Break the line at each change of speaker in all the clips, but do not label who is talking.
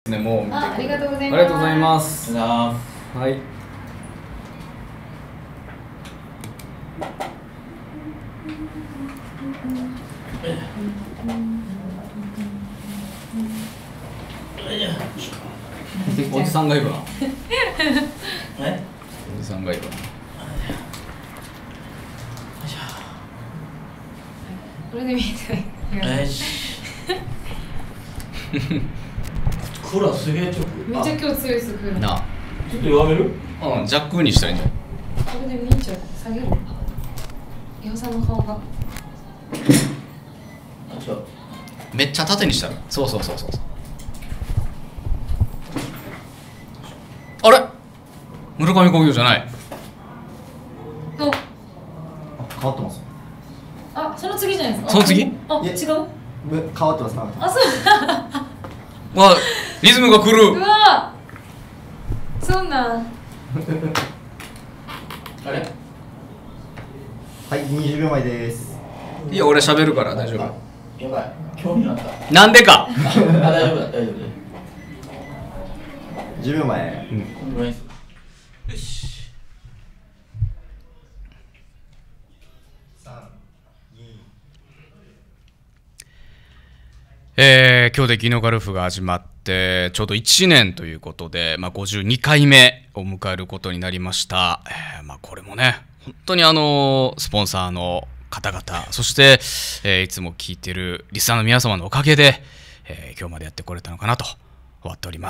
ね、もう見て
ありがとうございます。
ありがとうございます。はい。おじさんがいるな。おじさんがいるな。
これで見えて
クーラーすげえ直。
めっちゃ今日強いですクーラー。
なあ。
ちょっと弱める？
うん、ジャックにしたらいいんじゃん。
これで見えちゃう。下げる。伊代さんの顔が。
あ、違う。
めっちゃ縦にしたら。そうそうそうそう。あれ？村上工業じゃない。
お。
変わってます。
あ、その次じゃないですか。
その次？
あ、違う。
変わってます。
あ、そう。
わ、リズムが来る。
うわ。そんな。
あれ？
はい、20秒前です。
いや、俺喋るから大丈夫。
やばい。興味あった。
なんでか。
あ、大丈夫だ、大丈夫だ。
10秒前。
こんぐらいです。よし。
今日でギノガルフが始まってちょうど1年ということで、52回目を迎えることになりました。これもね、本当にスポンサーの方々、そして、いつも聞いてるリスナーの皆様のおかげで、今日までやってこれたのかなと終わっております。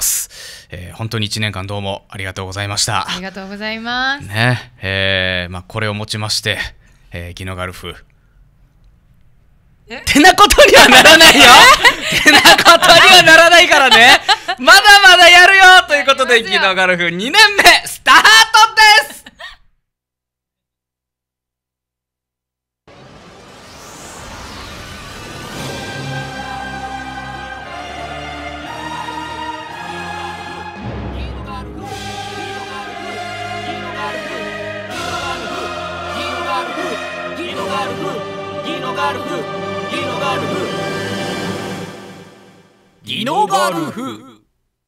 本当に1年間どうもありがとうございました。
ありがとうございます。
ね、これをもちまして、ギノガルフてなことにはならないよてなことにはならないからねまだまだやるよということで、ギノガルフ2年目スタートです。ギノガルフ。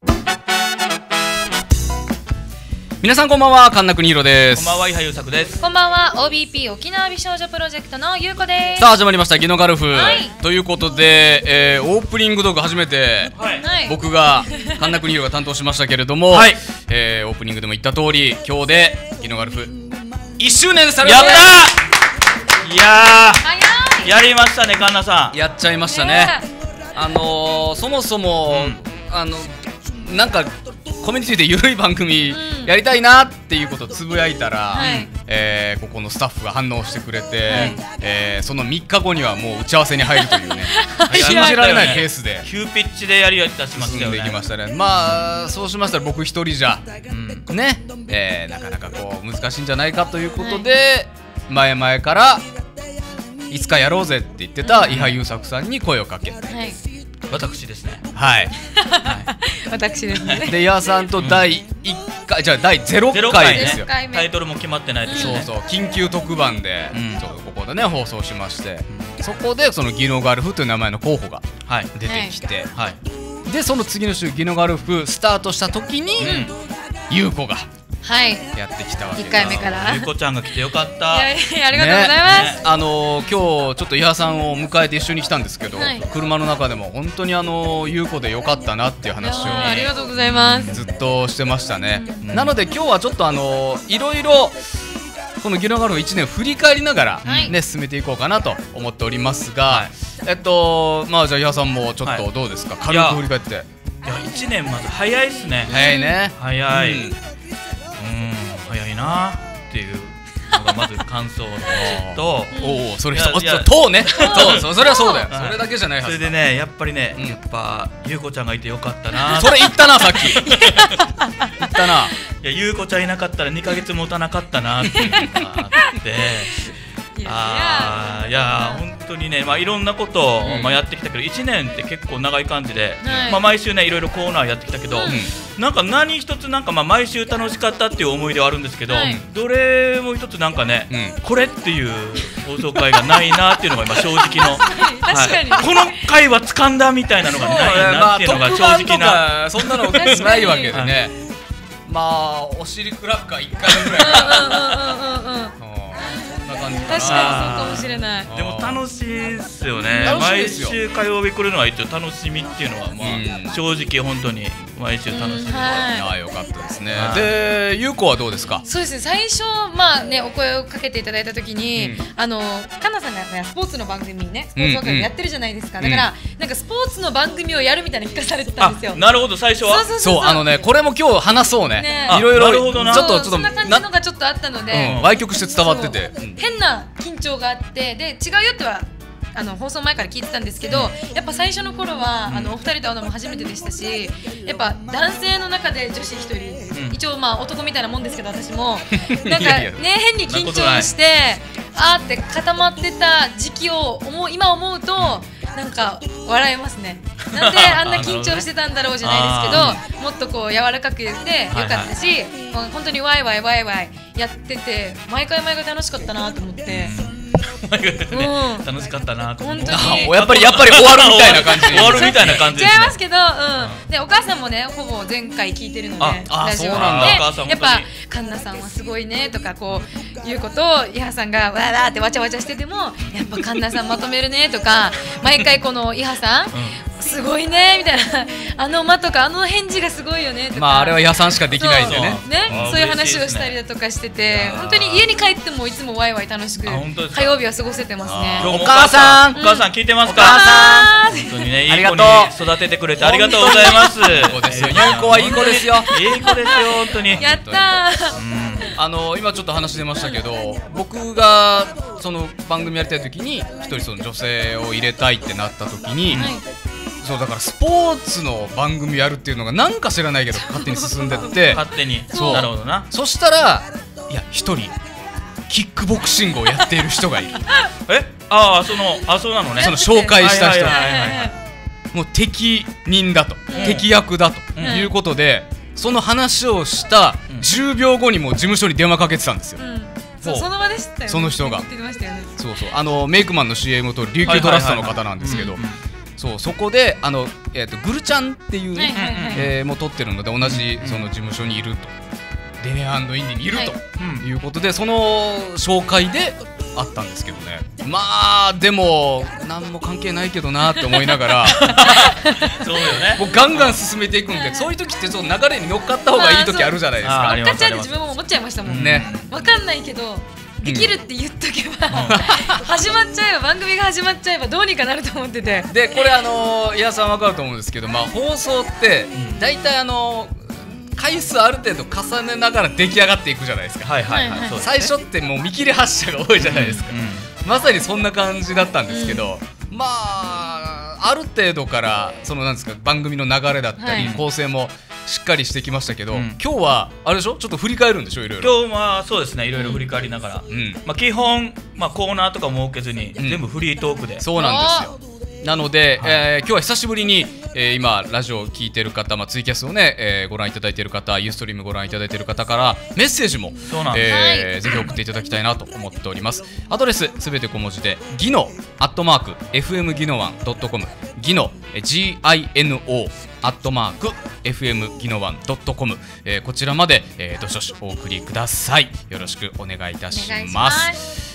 皆さんこんばんは、神田邦弘です。
こんばんは、伊波優作です。
こんばんは、OBP 沖縄美少女プロジェクトのゆうこです。
さあ始まりましたギノガルフ、
はい、
ということで、オープニングトーク初めて、
はい、
僕が神田邦弘が担当しましたけれども、
はい、
オープニングでも言った通り、今日でギノガルフ1周年され
やっ
て、
たー。いや
早い。
やりましたね、神田さん。
やっちゃいましたね。そもそも、なんかコミュニティで緩い番組やりたいなっていうことをつぶやいたら、ここのスタッフが反応してくれて、その3日後にはもう打ち合わせに入るというね信じられないペースで
急ピッチでやり出しましたよね。
進んでいきましたね。そうしましたら僕一人じゃ、ね、なかなかこう難しいんじゃないかということで、前々からいつかやろうぜって言ってた伊波優作さんに声をかけて、
私ですね。
はい、
私ですね。
で伊波さんと第1回、じゃあ第0回ですよ。
タイトルも決まってないですよね。
そうそう、緊急特番でちょうどここでね放送しまして、そこでそのギノガルフという名前の候補が出てきて、でその次の週ギノガルフスタートした時に優子がやってきたわけです。
1回目から
ゆうこちゃんが来てよかった。
ありがとうございます。
今日ちょっと伊波さんを迎えて一緒に来たんですけど、車の中でも本当に優子でよかったなっていう話を
ありがとうございます。
ずっとしてましたね。なので今日はちょっといろいろこのギノガルフ1年振り返りながらね、進めていこうかなと思っておりますが、じゃあ伊波さんもちょっとどうですか、軽く振り返って。
いや1年まず早いっすね。
早いね。
早い。早いなっていうのがまず感想と、
それとね、それはそうだよ。それだけじゃないはず。
それでね、やっぱりね、やっぱゆうこちゃんがいてよかったな。
それ言ったな、さっき。言ったな。
いや、ゆうこちゃんいなかったら2ヶ月持たなかったなっていうのがあって、 いや本当にね、いろんなことをやってきたけど、1年って結構長い感じで、毎週ねいろいろコーナーやってきたけど、なんか何一つなんか毎週楽しかったっていう思い出はあるんですけど、どれも一つなんかね、これっていう放送回がないなっていうのが今正直の
確かに
この回は掴んだみたいなのがないなっていうのが正直な、
そんなのないわけでね。お尻クラッカー1回目ぐらいかな。
確かにそうかもしれない。
でも楽しいですよね。毎週火曜日来るのは一応楽しみっていうのは正直本当に毎週楽しみで、
よかったですね。で、ゆうこはどうですか？
そうですね、最初お声をかけていただいた時にかなさんがねスポーツの番組ね、スポーツ番組やってるじゃないですか。だからなんかスポーツの番組をやるみたいな聞かされてたんですよ。
なるほど、最初は
そうこれも今日話そうね。いろいろちょっと
そんな感じのがちょっとあったので、
歪曲して伝わってて
変な緊張があって、で違うよっては放送前から聞いてたんですけど、やっぱ最初の頃はお二人と会うのも初めてでしたし、やっぱ男性の中で女子一人、一応男みたいなもんですけど、私もなんかね変に緊張してあーって固まってた時期を今思うとなんか笑えますね。なんであんな緊張してたんだろうじゃないですけど、もっとこう柔らかく言ってよかったし、本当にワイワイワイワイやってて毎回楽しかったなと思って。
楽しかったなと思って、
やっぱり終わるみたいな感じ。
終わるみたいな感じ。
違いますけど、でお母さんもねほぼ前回聞いてるので、ラジオでやっぱカンナさんはすごいねとかこういうことをイハさんがわーってわちゃわちゃしてても、やっぱカンナさんまとめるねとか、毎回このイハさんすごいねみたいな、間とか返事がすごいよねとか、
あれはイハさんしかできないんでね。
そういう話をしたりだとかしてて、本当に家に帰ってもいつもワイワイ楽しく火曜日は過ごせてますね。
お母さん聞いてますか？本当にね、いい子に育ててくれてありがとうございます。
ゆうこはいい子ですよ。
いい子ですよ本当に。
やったー。
今ちょっと話出ましたけど、僕がその番組やりたい時に一人その女性を入れたいってなった時に、そうだからスポーツの番組やるっていうのがなんか知らないけど勝手に進んでって
勝手に。
そう
なるほどな。
そしたら一人キックボクシングをやっている人がいる。
そうなのね。
その紹介した人もう適任だと、適役だということで、その話をした10秒後にもう事務所に電話かけてたんですよ。
その場でしたよね。
その人が
言ってましたよね。
そうメイクマンの CM と琉球トラストの方なんですけど、そこでグルちゃんっていうねも撮ってるので、同じその事務所にいると、デネ&インディにいるということで、その紹介であったんですけどね。でも何も関係ないけどなって思いながら
そうよね、
もうガンガン進めていくんで、そういう時ってその流れに乗っかった方がいい時あるじゃないですか。
乗っかっちゃうって自分も思っちゃいましたもんね。分かんないけどできるって言っとけば始まっちゃえば、番組が始まっちゃえばどうにかなると思ってて。
でこれ伊谷さん分かると思うんですけど、放送って大体回数ある程度重ねながら出来上がっていくじゃないですか。最初ってもう見切り発車が多いじゃないですか。まさにそんな感じだったんですけど、ある程度からそのなんですか、番組の流れだったり構成もしっかりしてきましたけど、今日はあれでしょ、ちょっと振り返るんでしょ、いろいろ。
今日はそうですね、いろいろ振り返りながら、基本コーナーとか設けずに全部フリートークで。
そうなんですよ。なので、今日は久しぶりに、今ラジオを聞いてる方、ツイキャスをね、ご覧いただいている方、ユーストリームご覧いただいている方からメッセージも、ぜひ送っていただきたいなと思っております。アドレスすべて小文字でギノ@fmギノワン.com、ギノ GINO@fmギノワン.com、こちらまで、どしどしお送りください。よろしくお願いいたします。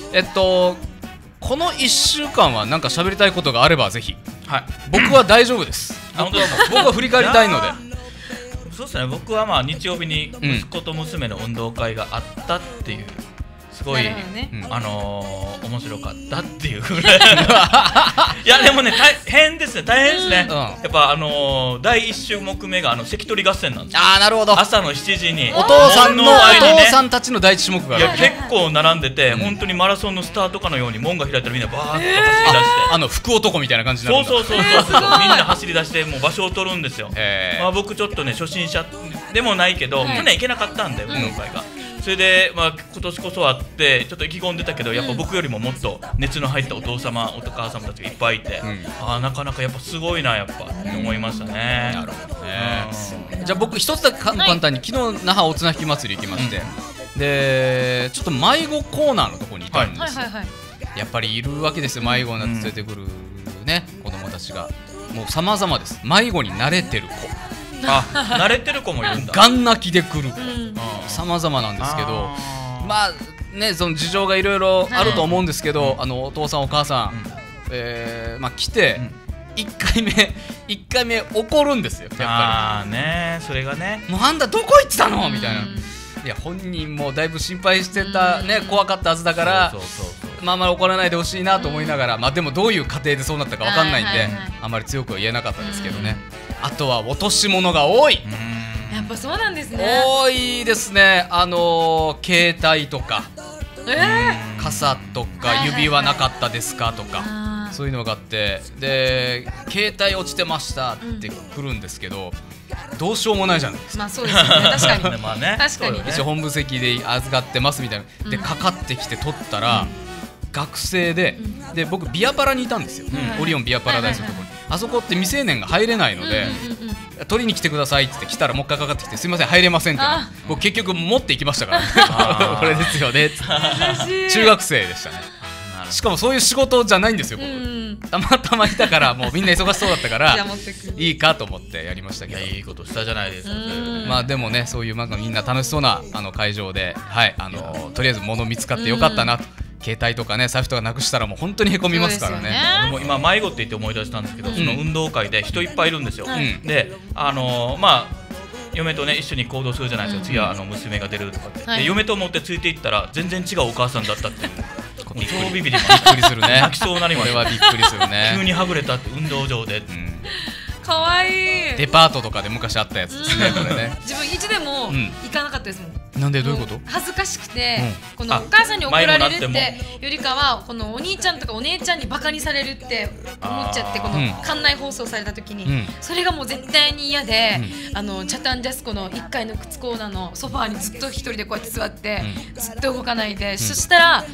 この1週間は何か喋りたいことがあればぜひ。僕は大丈夫です。僕は振り返りたいので。
そうですね、僕は日曜日に息子と娘の運動会があったっていう、すごい、面白かったっていうぐらいいやでもね、大変ですね。やっぱ第1種目目が関取合戦なんですよ。
なるほど。
朝の7時に
お父さんたちの第一種目がある。
結構並んでて、本当にマラソンのスタートかのように門が開いたらみんなバーッと走り出して、
福男みたいな感じになるんだ。
そうみんな走り出してもう場所を取るんですよ。僕ちょっとね初心者でもないけど、去年行けなかったんで運動会が。 それでまあ今年こそあってちょっと意気込んでたけど、やっぱ僕よりももっと熱の入ったお父様お母様たちがいっぱいいて、ああなかなかやっぱすごいなやっぱって思いましたね。
なるほどね。じゃあ僕一つだけ簡単に、昨日那覇お綱引き祭り行きまして、でちょっと迷子コーナーのところにいたんですよ。やっぱりいるわけですよ、迷子になって連れてくるね、子供たちがもう様々です。迷子に慣れてる子、
慣れてる子もいるんだ。
ガン泣きで来る子、様々なんですけど、まあね、その事情がいろいろあると思うんですけど、お父さんお母さん、まあ来て1回目怒るんですよ、やっぱり。
ね、それがね、
もうあんたどこ行ってたのみたいな。いや本人もだいぶ心配してたね、怖かったはずだから、まあまり怒らないでほしいなと思いながら、まあでもどういう過程でそうなったかわかんないんで、あまり強くは言えなかったですけどね。あとは落とし物が多い。
やっぱそうなんですね。
多いですね。携帯とか、傘とか指輪なかったですかとか、そういうのがあって、で携帯落ちてましたって来るんですけど、どうしようもないじゃないですか。
まあそうですよね、確かに
まあね、
確かに
一応本部席で預かってますみたいなでかかってきて取ったら、学生で僕ビアパラにいたんですよ、オリオンビアパラダイスのところに。あそこって未成年が入れないので、取りに来てくださいって来たらもう一回かかってきて、すいません入れませんって、僕結局持っていきましたからねこれですよねって。中学生でしたね。しかもそういう仕事じゃないんですよ僕、たまたまいたからもうみんな忙しそうだったからいいかと思ってやりましたけど。
いいことしたじゃないですか。
まあでもね、そういうみんな楽しそうな会場で、とりあえず物見つかってよかったなと。携帯とかね、財布とかなくしたらもう本当にへこみますからね。
もう今迷子って言って思い出したんですけど、その運動会で人いっぱいいるんですよ。でまあ嫁とね一緒に行動するじゃないですか。次は娘が出るとかって、で嫁と思ってついていったら全然違うお母さんだったっていう。超ビビりました。
びっくりするね。
泣きそうになりました。
これはびっくりするね。
急にはぐれたって運動場で。
かわいい。
デパートとかで昔あったやつですね、これね。
自分1でも行かなかったですもん。
なんでどういうこと？
恥ずかしくて、このお母さんに怒られるってよりかは、このお兄ちゃんとかお姉ちゃんにバカにされるって思っちゃって、この館内放送された時に、それがもう絶対に嫌で、チャタンジャスコの1階の靴コーナーのソファーにずっと一人でこうやって座って、ずっと動かないで、そしたら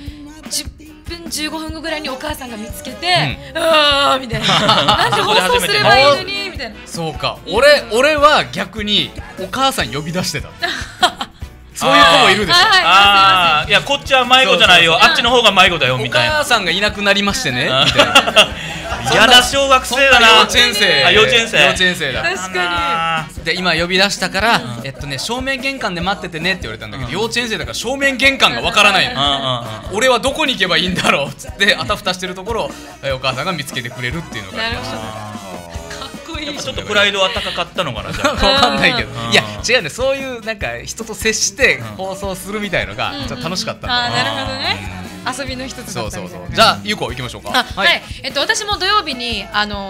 10分15分後ぐらいにお母さんが見つけて、あーみたいな、なんで放送すればいいのにみたいな。
そうか、俺は逆にお母さん呼び出してた。そういう子もいるでしょ。
いやこっちは迷子じゃないよ、あっちの方が迷子だよみたいな。
お母さんがいなくなりましてねみたいな。
嫌な小学生だな。
幼稚園生だ。
確か
に。で今呼び出したから正面玄関で待っててねって言われたんだけど、幼稚園生だから正面玄関がわからないの。俺はどこに行けばいいんだろうっつってあたふたしてるところお母さんが見つけてくれるっていうのがありましたね。
ちょっとプライドは高かったのかな。じゃあ
分かんないけど、いや違うね、そういうなんか人と接して放送するみたいのがちょっと楽しかったんだ。
なるほどね、遊びの一つだったみたいな。
じゃあゆうこ行きましょうか。
はい、私も土曜日に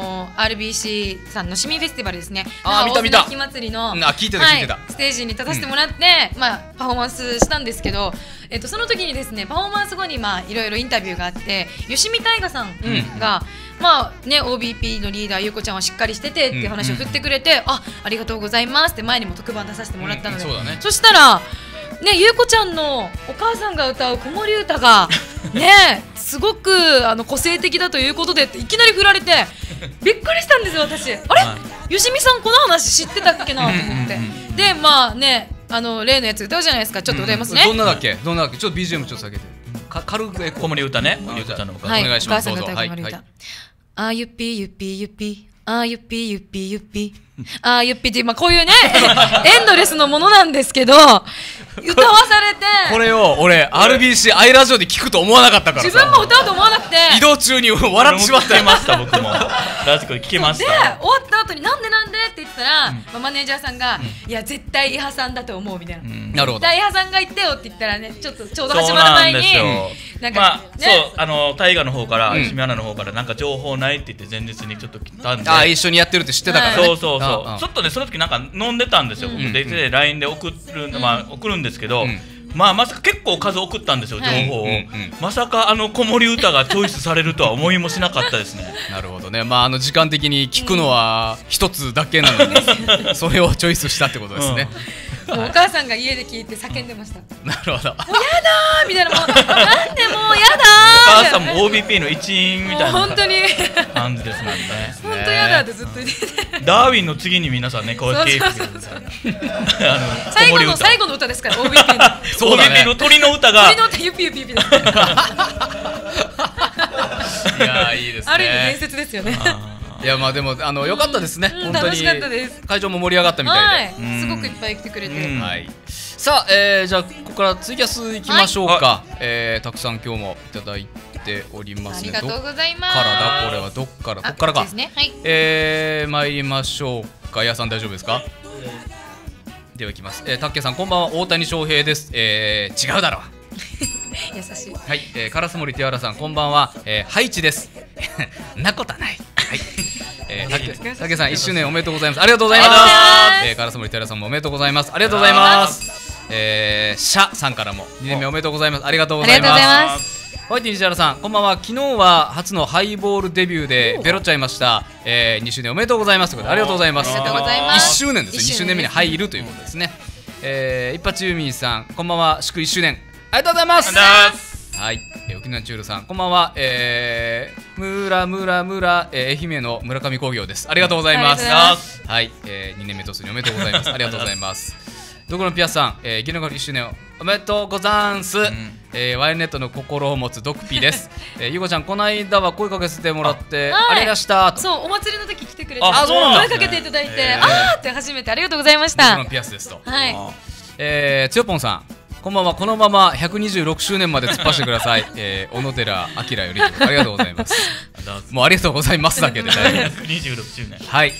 RBC さんの市民フェスティバルですね、
見た
秋祭りの
聞いてた
ステージに立たせてもらってパフォーマンスしたんですけど、その時にですね、パフォーマンス後にいろいろインタビューがあって、吉見大河さんがOBP のリーダーゆうこちゃんはしっかりしててっていう話を振ってくれて、ありがとうございますって前にも特番出させてもらったので、そしたらゆうこちゃんのお母さんが歌う子守歌がねすごく個性的だということでっていきなり振られてびっくりしたんですよ私。あれ、吉見さんこの話知ってたっけなと思って、で例のやつ歌うじゃないですか。ちょっと歌いますね。
どんなだっけちょっと BGM ちょっと下げて軽く
子守歌ね。ゆうこちゃんのお
願いします。
お母さんが歌う子守歌。あゆっぴゆっぴゆっぴ、あゆっぴゆっぴゆっぴ、あゆっぴってこういうねエンドレスのものなんですけど、歌わされて
これを俺 RBC アイラジオで聞くと思わなかったからさ、
自分も歌うと思わなくて
移動中に笑ってしまったよ。
僕もラジコで聞けました。
で終わった後になんでって言ったら、マネージャーさんがいや絶対伊波さんだと思うみたいな、
なるほど、
絶対伊波さんが言ってよって言ったらね、ちょうど始まる前に
なんかそう大河の方から吉見アナの方からなんか情報ないって言って前日にちょっと来たんで、
一緒にやってるって知ってたからね。
そうちょっとねその時なんか飲んでたんですよ。僕で LINE で送るんですけど、まさか結構数送ったんですよ情報を。まさか子守歌がチョイスされるとは思いもしなかったですね。
なるほどね。時間的に聞くのは一つだけなのにそれをチョイスしたってことですね。
もうお母さんが家で聞いて叫んでました。
なるほど。
もうやだーみたいな、もうなんでもうやだー。
お母さんも OBP の一員みたいな
本当に
感じですもんね。
本当やだってずっと言ってて。
ダーウィンの次に皆さんね、こうケーキみたいな。
最後の歌ですから OBP の。
そうだね
OBP の鳥の歌が。
鳥の歌ユピユピユピだ。
いやいいですね。
ある意味伝説ですよね。
いやまあでも良かったですね。本当に
楽しかったです。
会場も盛り上がったみたいで。
すごくいっぱい来てくれて。
はい。さあじゃあここからツイキャス行きましょうか。たくさん今日もいただいておりますね。
ありがとうございます。
どっからだこれはどっからか。
ですね。はい。
参りましょうか。やさん大丈夫ですか。では行きます。たっけさんこんばんは、大谷翔平です。違うだろう。
優しい。
はい、烏森ティアラさんこんばんは、ハイチです。なことはない。はい。たけさん1周年おめでとうございます。ありがとうございます。烏森ティアラさんもおめでとうございます。ありがとうございます。シャさんからも2年目おめでとうございます。ありがとうございます。ホワイト西原さんこんばんは。昨日は初のハイボールデビューでベロっちゃいました。2周年おめでとうございますということでありがとうございます。
ありがとうございます。
1周年ですね。2周年目に入るということですね。一発ユーミンさんこんばんは。祝1周年ありがとうございます。はい、沖縄チュールさんこんばんは。愛媛の村上工業です。ありがとうございます。はい、2年目突入おめでとうございます。ありがとうございます。どこのピアスさん、ギノガル1周年おめでとうござんす。ワイネットの心を持つドクピーです。ゆこちゃんこの間は声かけてもらってありがしたと。
そうお祭りの時来てくれて、
あ、そうなんだ。
声かけていただいて、あーって初めてありがとうございました。
どこのピアスですと。
はい。
つよぽんさんこんばんは。このまま126周年まで突っ走ってください。小野寺明よりありがとうございます。もうありがとうございますだけで
126周年。
はい。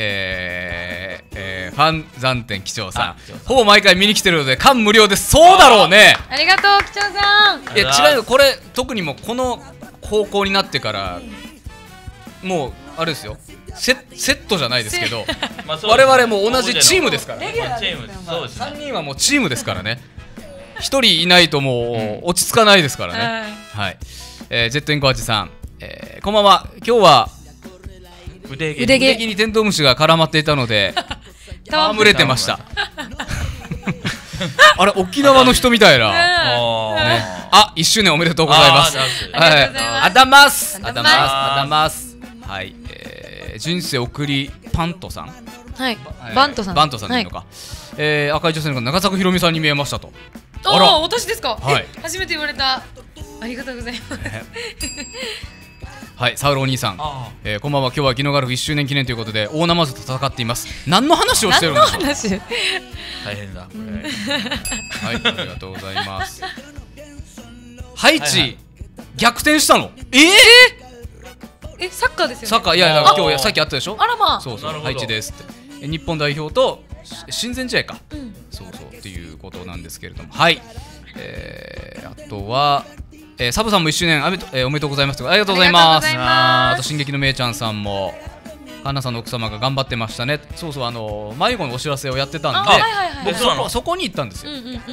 ファン暫定機長さんほぼ毎回見に来てるので館無料です。そうだろうね。
ありがとう機長さん。
いや違うよ、これ特にもうこの方向になってからもうあれですよ、セットじゃないですけど我々も同じチームですから。3人はもうチームですからね。1人いないともう落ち着かないですからね。はい。ジェットインコアジさんこんばんは。今日は腕毛にテントウムシが絡まっていたので戯れてました。あれ沖縄の人みたいな。あ、1周年おめでとうございます。あだますあだます。はい。人生送りパントさん、バントさんでいいのか。赤い女性の長坂ひろみさんに見えましたと。
あら私ですか。
はい。
初めて言われた。ありがとうございます。
はい、サウロお兄さん、こんばんは。今日はギノガルフ1周年記念ということで大ナマズと戦っています。何の話をしてるんですか。
大変だ。はい、
ありがとうございます。ハイチ逆転したの。
サッカーですよね。
サッカー、いや今日さっきあったでしょ。
あらまあ。
そうハイチですって日本代表と親善試合か。そうっていうことなんですけれども、はい。あとはサブさんも1周年おめでとうございます。ありがとうございます。あと進撃のめいちゃんさんもカンナさんの奥様が頑張ってましたね。そう迷子のお知らせをやってたんで僕そこに行ったんですよ。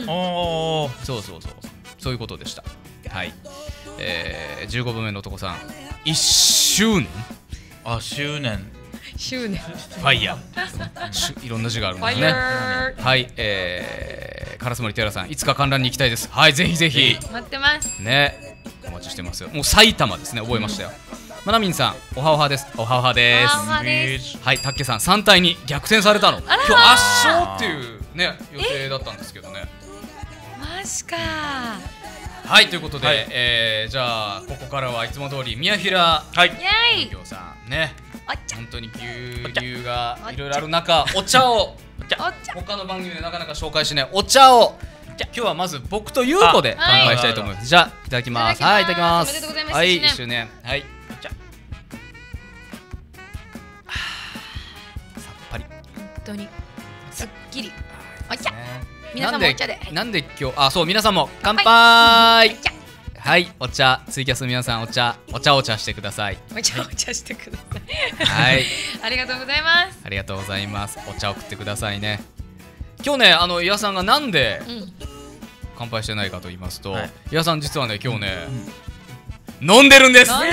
そういうことでした。はい。15分目の男さん1周年。
あ、周年
ファイヤーいろんな字があるんですね。はい。烏森テラさんいつか観覧に行きたいです。はい、ぜひぜひ
待ってます
ね。お待ちしてますよ。もう埼玉ですね。覚えましたよ。まなみんさんおはおはです。おはおはです。はい。たっけさん3対2逆転されたの。今日圧勝っていうね予定だったんですけどね。
マジか。
はい、ということでじゃあここからはいつも通り宮平東京さんね、本当に牛乳がいろいろある中お茶を他の番組でなかなか紹介しないお茶を今日はまず僕と優子で乾杯したいと思います。じゃあいただきます。はい、いただきます。
おめでとうございます。
はい、1周年。はい、お茶さっぱり
本当にすっきりお茶。皆さんもお茶で。
なんで今日そう皆さんも乾杯。はい、お茶ツイキャス皆さんお茶してください。
お茶してください。
はい。
ありがとうございます。
ありがとうございます。お茶を送ってくださいね。今日ね伊谷さんがなんで乾杯してないかと言いますと、伊谷さん実はね今日ね飲んでるんです。
2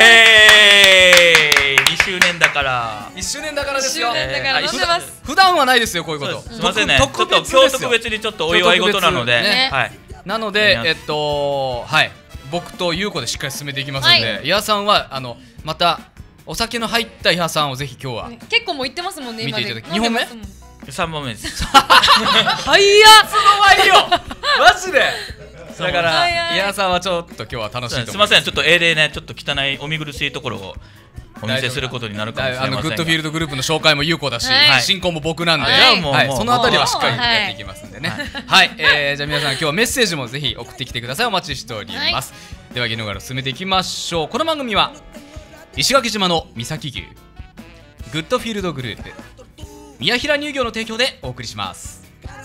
周年だから
1周年だからですよ。
1周年だから飲んでます。
普段はないですよこういうこと。
すみませんね、ちょっと今日特別にちょっとお祝い事なので、
なのではい僕と優子でしっかり進めていきますので、伊波さんはまたお酒の入った伊波さんをぜひ今日は
結構もう行ってますもんね。
見ていただき2本目
3本目です。
はいや
その前よマジで。だから伊波さんはちょっと今日は楽しいと思います。
すみません、ちょっとでね、ちょっと汚いお見苦しいところをお見せすることになるかもしれませんが、
グッドフィールドグループの紹介も優子だし、進行も僕なんで、そのあたりはしっかりやっていきますんでね。はい、じゃあ皆さん今日はメッセージもぜひ送ってきてください。お待ちしております。では芸能界を進めていきましょう。この番組は石垣島の三崎牛、グッドフィールドグループ、宮平乳業の提供でお送りします。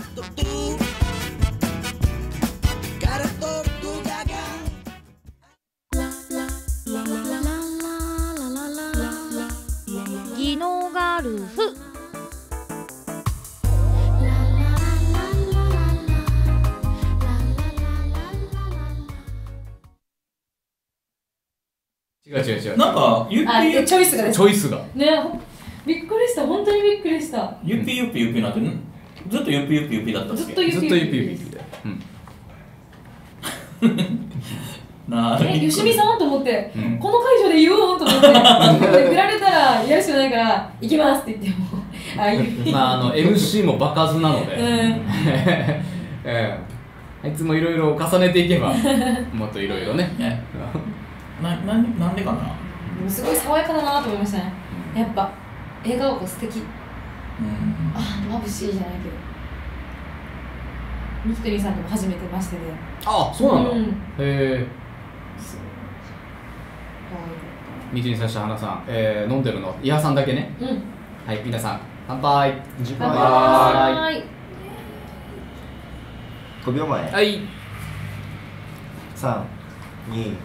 技能ガルフ。
違う
なんか
チョイスがです。
チョイスが
ね、びっくりした。本当にびっくりした。
ゆっぴゆっぴゆっぴなんてずっとゆっぴゆっぴゆっぴだったっけ。
ずっとゆっぴゆっぴで。よしみさんと思って、この会場で言おうと思って振られたらやるしかないから行きますって言っても
MC も場数なのであいつもいろいろ重ねていけばもっといろいろね
なんでかな。
すごい爽やかだなと思いましたね。やっぱ笑顔が素敵。眩しいじゃないけど、ミキトリーさんとも初めてましてで。
あ、そうなんだ。へえ。ミキトリーさん、花さん、飲んでるの伊波さんだけね。はい、皆さん乾杯。
乾杯。
5秒前。
はい。
3、2。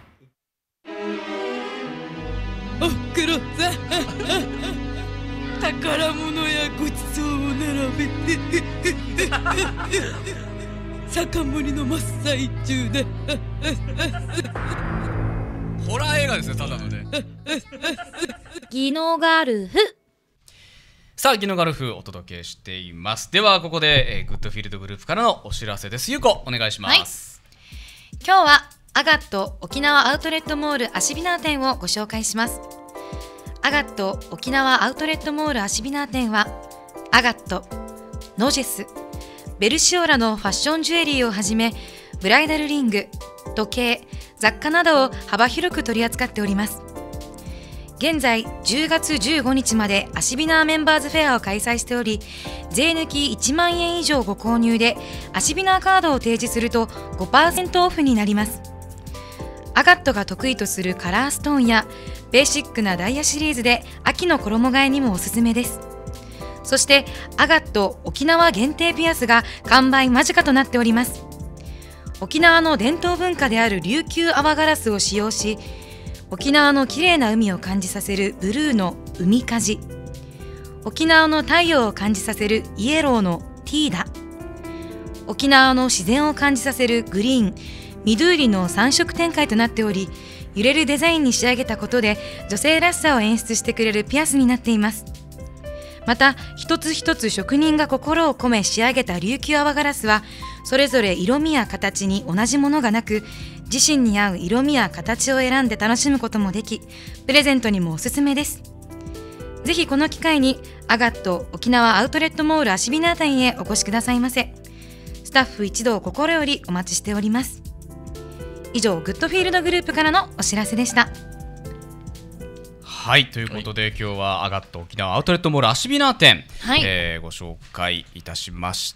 おふくろさん宝物やごちそうを並べて酒盛りの真っ最中で
ホラー映画ですよ、ただのね。
技能ガルフ。
さあ、技能ガルフお届けしています。ではここで、グッドフィールドグループからのお知らせです。ゆうこお願いします。
今日はアガット沖縄アウトレットモールアシビナー店をご紹介します。アガット沖縄アウトレットモールアシビナー店はアガット、ノジェス、ベルシオラのファッションジュエリーをはじめブライダルリング、時計、雑貨などを幅広く取り扱っております。現在10月15日までアシビナーメンバーズフェアを開催しており、税抜き1万円以上ご購入でアシビナーカードを提示すると 5% オフになります。アガットが得意とするカラーストーンやベーシックなダイヤシリーズで秋の衣替えにもおすすめです。そしてアガット沖縄限定ピアスが完売間近となっております。沖縄の伝統文化である琉球泡ガラスを使用し、沖縄の綺麗な海を感じさせるブルーの海かじ、沖縄の太陽を感じさせるイエローのティーダ、沖縄の自然を感じさせるグリーン緑の3色展開となっており、揺れるデザインに仕上げたことで女性らしさを演出してくれるピアスになっています。また一つ一つ職人が心を込め仕上げた琉球泡ガラスはそれぞれ色味や形に同じものがなく、自身に合う色味や形を選んで楽しむこともでき、プレゼントにもおすすめです。ぜひこの機会にアガット沖縄アウトレットモールアシビナー店へお越しくださいませ。スタッフ一同心よりお待ちしております。以上、グッドフィールドグループからのお知らせでした。
はい、ということで、今日はアガット沖縄アウトレットモールアシビナー店、ご紹介いたしました。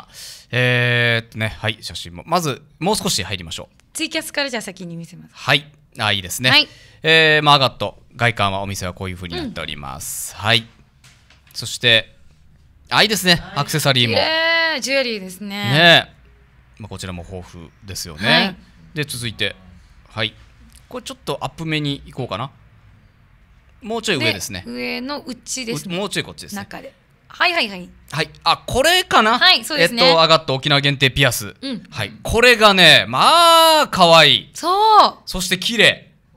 はい、写真もまずもう少し入りましょう。
ツイキャスからじゃあ先に見せます。
はい、いいですね。はい、アガット外観はお店はこういう風になっております。はい、そしていいですね、アクセサリーも
ジュエリーですね。
ね、こちらも豊富ですよね。で続いて、はい、これちょっとアップ目に行こうかな。もうちょい上ですね。
上の内ですね。
もうちょいこっちですね。
中で。はいはいはい。
はい、これかな。
はい、そうですね。
アガット沖縄限定ピアス。はい、これがね、まあ可愛い。
そう。
そして綺麗。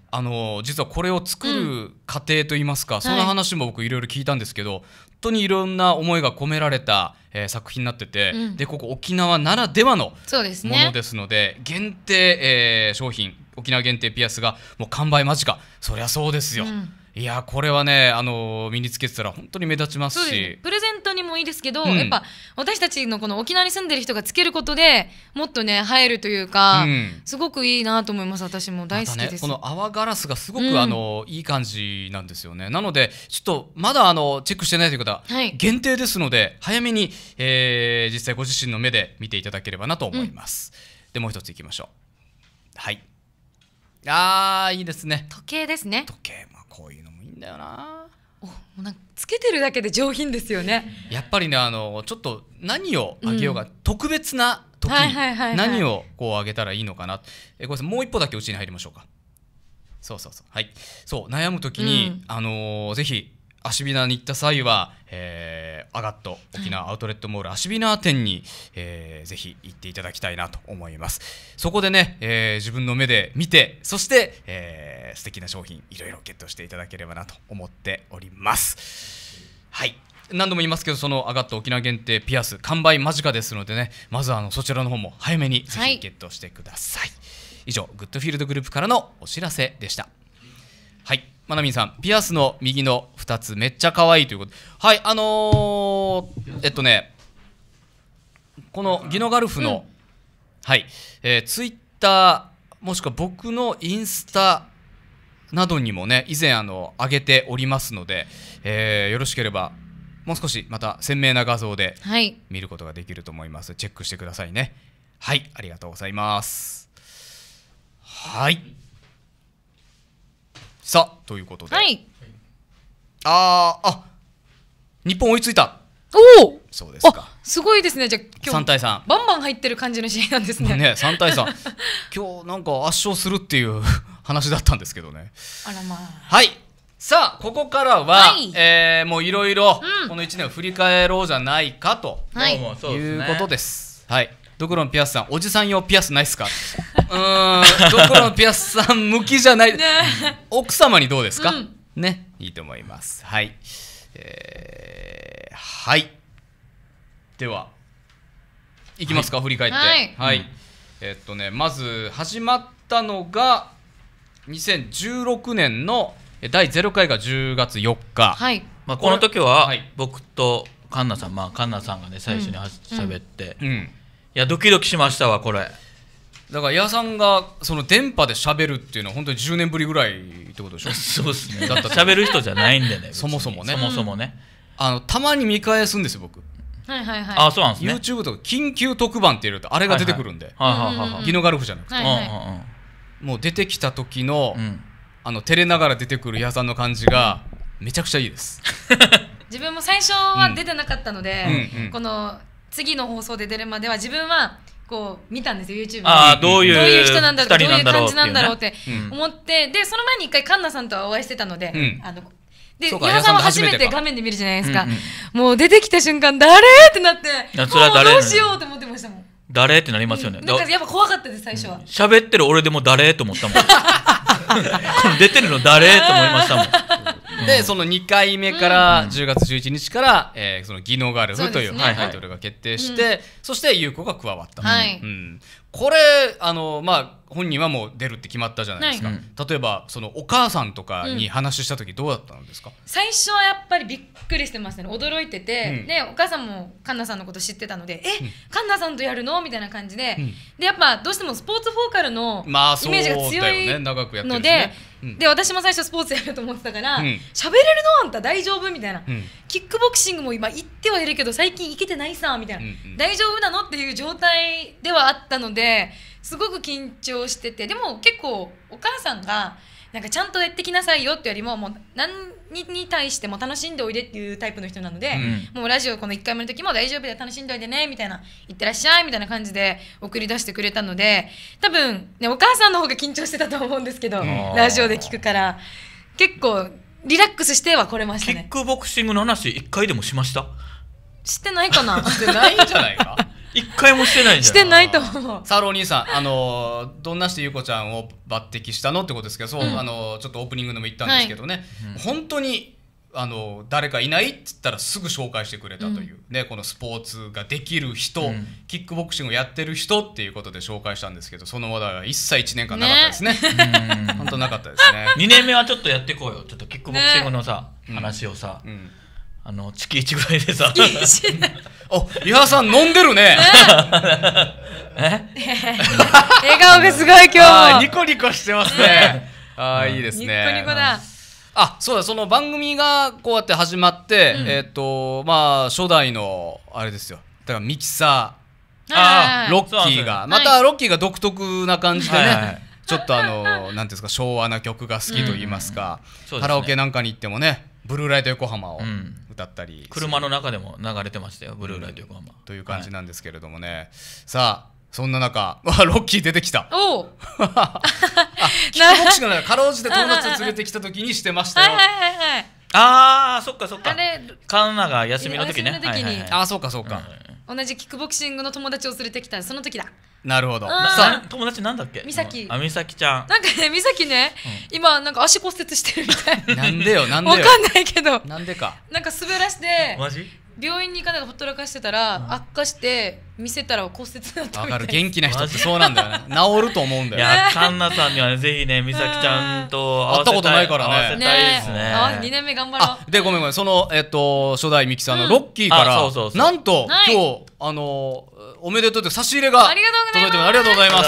実はこれを作る過程といいますか、その話も僕いろいろ聞いたんですけど、本当にいろんな思いが込められた、作品になってて、でここ沖縄ならではのものですので、限定、商品沖縄限定ピアスがもう完売間近。そりゃそうですよ、いやこれはね身につけてたら本当に目立ちますし、
プレゼントにもいいですけど、やっぱ私たちのこの沖縄に住んでる人がつけることでもっとね映えるというか、すごくいいなと思います。私も大好きです。
この泡ガラスがすごく、いい感じなんですよね。なのでちょっとまだチェックしてないという方、限定ですので早めに、実際ご自身の目で見ていただければなと思います。でもう一ついきましょう。はい、いいですね。
時計ですね。
時計、こういうのもいいんだよな。
もうなんかつけてるだけで上品ですよね。
やっぱりねちょっと何をあげようが、特別な時に何をこうあげたらいいのかな。ごめんなさい、もう一歩だけうちに入りましょうか。そう悩む時に、ぜひアシビナに行った際は、アガット沖縄アウトレットモールアシビナ店に、ぜひ行っていただきたいなと思います。そこでね、自分の目で見て、そして、素敵な商品いろいろゲットしていただければなと思っております。何度も言いますけど、そのアガット沖縄限定ピアス完売間近ですのでね、まずはそちらの方も早めにぜひゲットしてください。以上グッドフィールドグループからのお知らせでした。まなみんさん、ピアスの右の2つめっちゃ可愛いということで、このギノガルフの、ツイッターもしくは僕のインスタなどにもね以前上げておりますので、よろしければもう少しまた鮮明な画像で見ることができると思います。チェックしてくださいね。ありがとうございます。さあということで、日本追いついた。そうですか。
すごいですね。じゃあ今
3対3
バンバン入ってる感じの試合なんですね。
3対3今日なんか圧勝するっていう話だったんですけどね。さあここからは、もういろいろこの1年を振り返ろうじゃないかということです。ドクロのピアスさん、おじさん用ピアスないっすか？ドクロのピアスさん向きじゃない。奥様にどうですか？ね、いいと思います。ではいきますか、振り返って。まず始まったのが2016年の第0回が10月4日。
この時は僕とカンナさん、カンナさんがね最初に喋って、いやドキドキしましたわ。これ
だから矢さんがその電波で喋るっていうのは本当に10年ぶりぐらいってことでしょ。
そうですね。だったら喋る人じゃないんでね。
そもそもね。たまに見返すんですよ僕。
そうなんですね。
YouTube とか緊急特番って入れるとあれが出てくるんで、ギノガルフじゃなくて、もう出てきた時の照れながら出てくる矢さんの感じがめちゃくちゃいいです。
自分も最初は出てなかったので、この次の放送で出るまでは自分はこう見たんですよ YouTube で。
どういう
人なんだろう、どういう感じなんだろうって思って、でその前に一回カンナさんとはお会いしてたので、で矢さんは初めて画面で見るじゃないですか。もう出てきた瞬間誰ってなって、もうどうしようと思ってましたもん。
誰ってなりますよね。
なんかやっぱ怖かったです最初は。
喋ってる俺でも誰と思ったもん。出てるの誰と思いましたもん。
でその2回目から10月11日から、そのギノガルフというタイトルが決定して、そして優子が加わった。これ本人はもう出るって決まったじゃないですか。例えばそのお母さんとかに話した時どうだったんですか？
最初はやっぱりびっくりしてましたね。驚いてて、でお母さんもカンナさんのこと知ってたので、カンナさんとやるのみたいな感じで、でやっぱどうしてもスポーツフォーカルのイメージが強いので、で私も最初スポーツやると思ってたから喋れるのあんた大丈夫みたいな、キックボクシングも今行ってはいるけど最近行けてないさみたいな、大丈夫なのっていう状態ではあったのですごく緊張してて、でも結構お母さんがなんかちゃんとやってきなさいよってよりも、もう何に対しても楽しんでおいでっていうタイプの人なので、もうラジオこの1回目の時も大丈夫で楽しんでおいでねみたいな、いってらっしゃいみたいな感じで送り出してくれたので、多分ねお母さんの方が緊張してたと思うんですけど、ラジオで聞くから結構リラックスしては来れましたね。
キックボクシングの話1回でもしました？
知ってないかな？
してないんじゃないか。
一回もしてないんじゃ
してないと思う。
サーロー兄さん、どんなしてゆうこちゃんを抜擢したのってことですけど、そう、ちょっとオープニングでも言ったんですけどね、本当に誰かいないって言ったらすぐ紹介してくれたという、ね、このスポーツができる人、キックボクシングをやってる人っていうことで紹介したんですけど、その話題は一切1年間なかったですね。本当なかったですね。
2年目はちょっとやっていこうよ。ちょっとキックボクシングのさ、話をさ、月1ぐらいでさ。
お、伊原さん飲んでるね。
笑顔がすごい今日も。
ニコニコしてますね。いいですね。
ニコニコだ。
そうだ、その番組がこうやって始まって、初代のあれですよ、だからミキサー、ロッキーがまたロッキーが独特な感じでね、ちょっとなんていうんですか、昭和な曲が好きと言いますか、カラオケなんかに行ってもね、ブルーライト横浜を歌ったり、
車の中でも流れてましたよ、ブルーライト横浜
という感じなんですけれどもね。さあそんな中、ロッキー出てきた。
おお。
キックボクシングがかろうじて友達を連れてきた時にしてましたよ。
そっか。カンナが休みの時ね。
そうかそうか。
同じキックボクシングの友達を連れてきたその時だ。
なるほど。
さあ友達なんだっけ？
美咲。
美咲ちゃん。
なんかね、美咲ね、今なんか足骨折してるみたい。
なんでよ。わか
んないけど。
なんでか。
なんか滑らして。
マジ？
病院に行かないでほったらかしてたら、悪化して見せたら骨折だったみたい。
わかる、元気な人ってそうなんだよね。治ると思うんだよ。
いや、カンナさんにはね、ぜひね、美咲ちゃんと
会ったことないからね。
会わせたいですね。
2年目頑張ろ
う。で、ごめん、その初代ミキサーのロッキーからなんと今日おめでとうという差し入れが届いてます。ありがとうございます。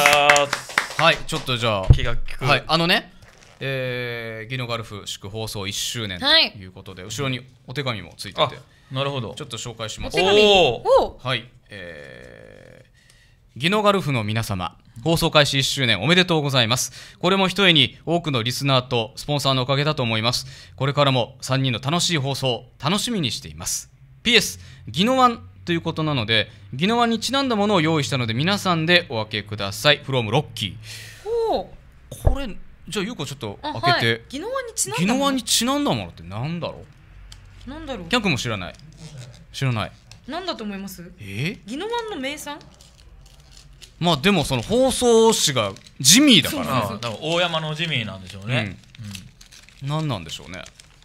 はい、ちょっとじゃあ、
気が利く。
はい、ギノガルフ祝放送1周年ということで、後ろにお手紙もついてて、
なるほど。
ちょっと紹介します。
はい、
ギノガルフの皆様、放送開始1周年おめでとうございます。これもひとえに多くのリスナーとスポンサーのおかげだと思います。これからも3人の楽しい放送楽しみにしています。 PS ギノワンということなので、ギノワンにちなんだものを用意したので皆さんでお分けください。from ロッキー。これじゃあゆうこちょっと開けて。
ギノワンにちなんだもの。
ギノワンにちなんだものってなんだろう。
なんだろう。
キャン君も知らない。
なんだと思います？ギノワンの名産？
まあでもその放送紙がジミーだからね。
大山のジミーなんでしょうね。
なんなんでしょうね。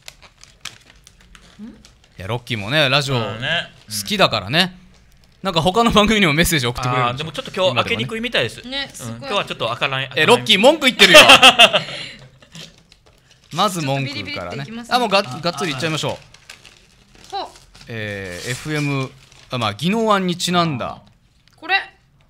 いやロッキーもねラジオ好きだからね。なんか他の番組にもメッセージ送ってくれる。
でもちょっと今日開けにくいみたいです。今日はちょっと開かない。
ロッキー文句言ってるよ。まず文句からね。もうがっつりいっちゃいましょう。FM ギノワンにちなんだ
これ。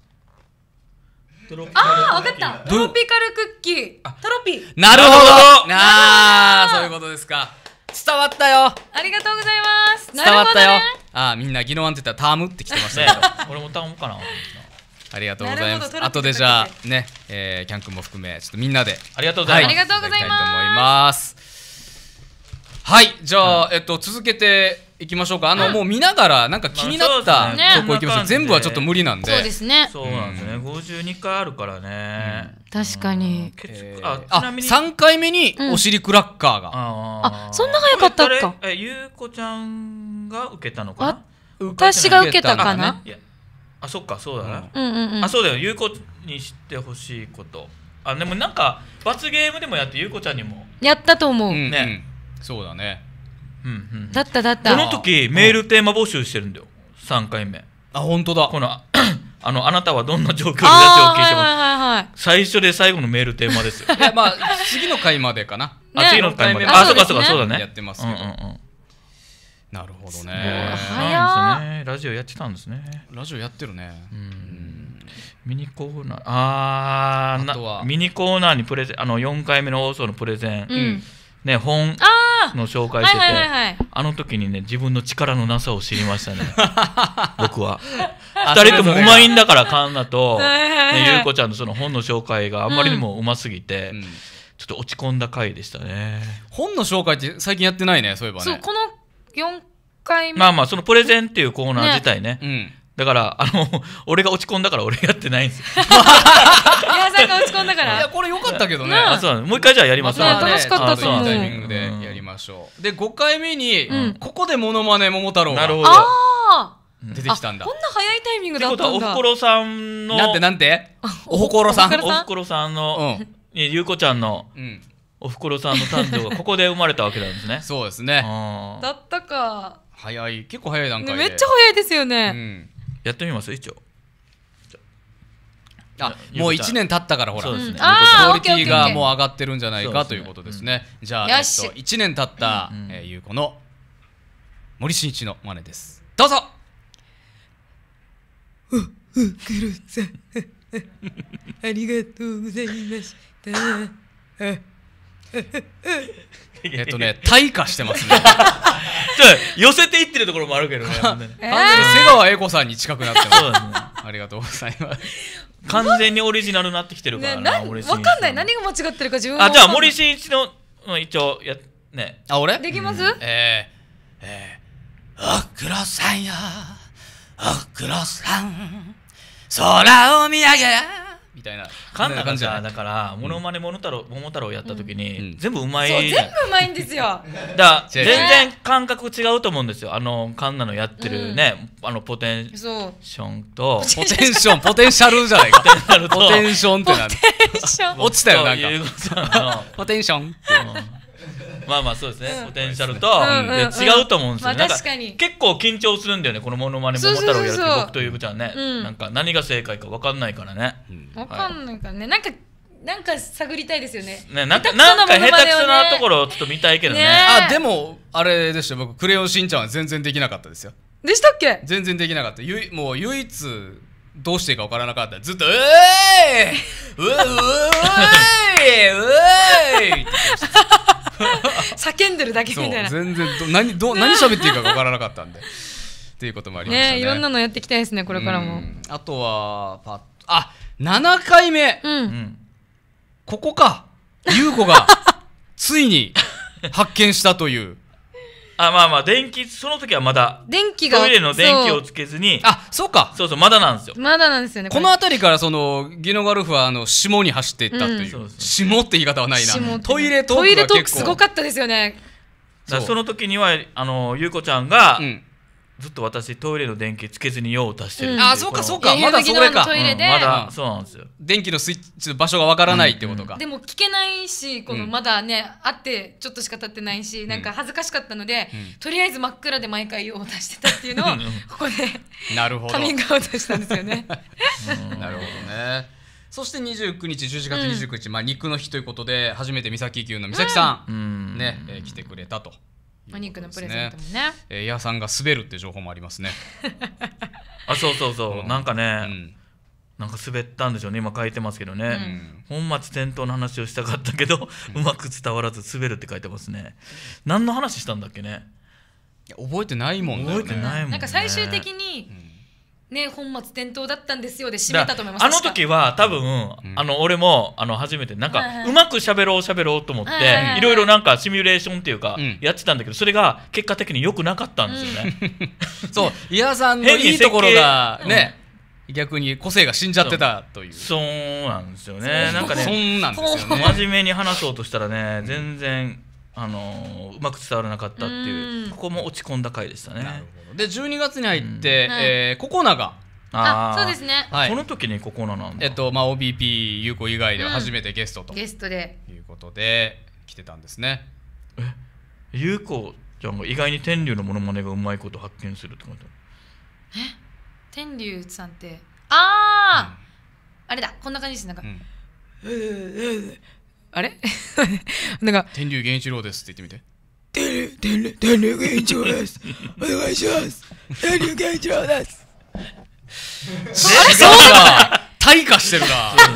分かった。トロピカルクッキー。トロピー。
なるほど。そういうことですか。伝わったよ。
ありがとうございます。
伝わったよ。みんなギノワンって言ったらタームって来てましたけど。
俺もタームかな。
ありがとうございます。後でじゃあね、キャン君も含めちょっとみんなで
ありがとうございます。
ありがとうござい
ます。はい、じゃあ続けていきましょうか。もう見ながらなんか気になったとこ行きましょう。全部はちょっと無理なんで。
そうですね。
そうなんですね。52回あるからね。
確かに。
3回目にお尻クラッカーが。
そんな早かったか。
ゆうこちゃんが受けたのかな。
私が受けたかな。
そっか、そうだな。そうだよ。ゆうこにしてほしいこと。でもなんか罰ゲームでもやってゆうこちゃんにも
やったと思う
ね。そうだね。
だった。
この時メールテーマ募集してるんだよ。3回目。
本当だ。
このあなたはどんな状況でラジオを聞いてます。最初で最後のメールテーマですよ。
いや次の回までかな。
次の回まで。そうだね。
やってますけど。なるほどね。
早
い。ラジオやってたんですね。
ラジオやってるね。
ミニコーナー。ミニコーナーにプレゼン、4回目の放送のプレゼン。ね、本の紹介してて、あの時にね、自分の力のなさを知りましたね。僕は2人ともうまいんだから、カンナとゆうこちゃんのその本の紹介があんまりにもうますぎて、ちょっと落ち込んだ回でしたね。
本の紹介って最近やってないね。そういえばね。
そう、この4回目
そのプレゼンっていうコーナー自体ね。だから俺が落ち込んだから俺やってないんですよ。
宮さんが落ち込んだから。
いやこれ良かったけどね。
もう一回じゃあやります。
楽しかったと思う。
タイミングでやりましょう。で5回目にここでモノマネ桃太郎。
なるほど。
出てきたんだ。
こんな早いタイミングだ
ってことは
ったんだ。
おふくろさんの
なんておほころさん。
おふくろさんのゆうこちゃんのおふくろさんの誕生がここで生まれたわけなんですね。
そうですね。
だったか。
結構早い段階で。
めっちゃ早いですよね。
やってみます一応。
もう1年経ったからほら、クオリティがもう上がってるんじゃないかということですね。じゃあ1年経ったゆうこの森進一の真似です。どうぞ。
おふくろさんありがとうございました。
退化してますね。
寄せていってるところもあるけどね。
完全に瀬川栄子さんに近くなってます。ありがとうございます。
完全にオリジナルになってきてるからな。
わかんない。何が間違ってるか自分
は。じゃあ森進一の一応ね。
俺？
できます？
おふくろさんよ、おふくろさん、空を見上げみたいな
感じだからモノマネ桃太郎やった時に全部うまい。
そう全部うまいんですよ。
だ全然感覚違うと思うんですよ。カンナのやってるねポテンションと
ポテンシャルじゃないか。ポテンションってなんだ。落ちたよなんか。ポテンション。
まあそうですね。ポテンシャルと違うと思うんですよ。なんか結構緊張するんだよねこのモノマネ桃太郎やるって僕とゆうこちゃんね。なんか何が正解か分かんないからね。
分かんないからね。なんか探りたいですよね。
なんか下手くそなところをちょっと見たいけどね。
でもあれでしたよ。僕クレヨンしんちゃんは全然できなかったですよ。
でしたっけ？
全然できなかった。もう唯一どうしていいか分からなかった。ずっと
叫んでるだけみたいな。
全然何喋っていいか分からなかったんでっていうこともありましたね。
いろんなのやっていきたいですねこれからも。
あとは7回目、ここか。ゆうこがついに発見したという。
電気その時はまだトイレの電気をつけずに。
そうか。
そうまだなんですよ。
まだなんですよね。
この辺りからギノガルフは下に走っていったという。下って言い方はないな。トイレトーク
すごかったですよね。
その時にはゆうこちゃんがずっと私トイレの電気つけずに用を足してる。
そうかまだそれか。
トイレで
まだそうなんですよ。
電気のスイッチの場所がわからないってことか。
でも聞けないしまだね会ってちょっとしか経ってないしなんか恥ずかしかったのでとりあえず真っ暗で毎回用を足してたっていうのをここでカミングアウトしたんですよね。
なるほどね。そして11月29日肉の日ということで初めて三崎牛の三崎さんね来てくれたと。
お肉のプレゼントもね。
エアさんが滑るって情報もありますね。
そうなんかねなんか滑ったんでしょうね。今書いてますけどね。本末転倒の話をしたかったけどうまく伝わらず滑るって書いてますね。何の話したんだっけね。
覚えてないもんね。
なんか最終的にね本末転倒だったんですよで締めたと思います。
あの時は多分俺も初めてなんかうまく喋ろうと思っていろいろなんかシミュレーションっていうかやってたんだけどそれが結果的に良くなかったんですよね。
そう伊谷さんのいいところがね逆に個性が死んじゃってたという。
そうなんですよね。なんかね
そうなんですよね。
真面目に話そうとしたらね全然うまく伝わらなかったっていうここも落ち込んだ回でしたね。
なるほど。で12月に入ってココナが
そうですね。
この時にココナなんだ。
OBP ゆうこ以外では初めてゲストということで来てたんですね。
ゆうこちゃんが意外に天竜のモノマネがうまいこと発見するってこと。
天竜さんってあれだこんな感じです。なんかあれなんか
天竜源一郎ですって言ってみて。
天竜源一郎です。お願いします。天竜源一郎です。
そうだ退化してるな。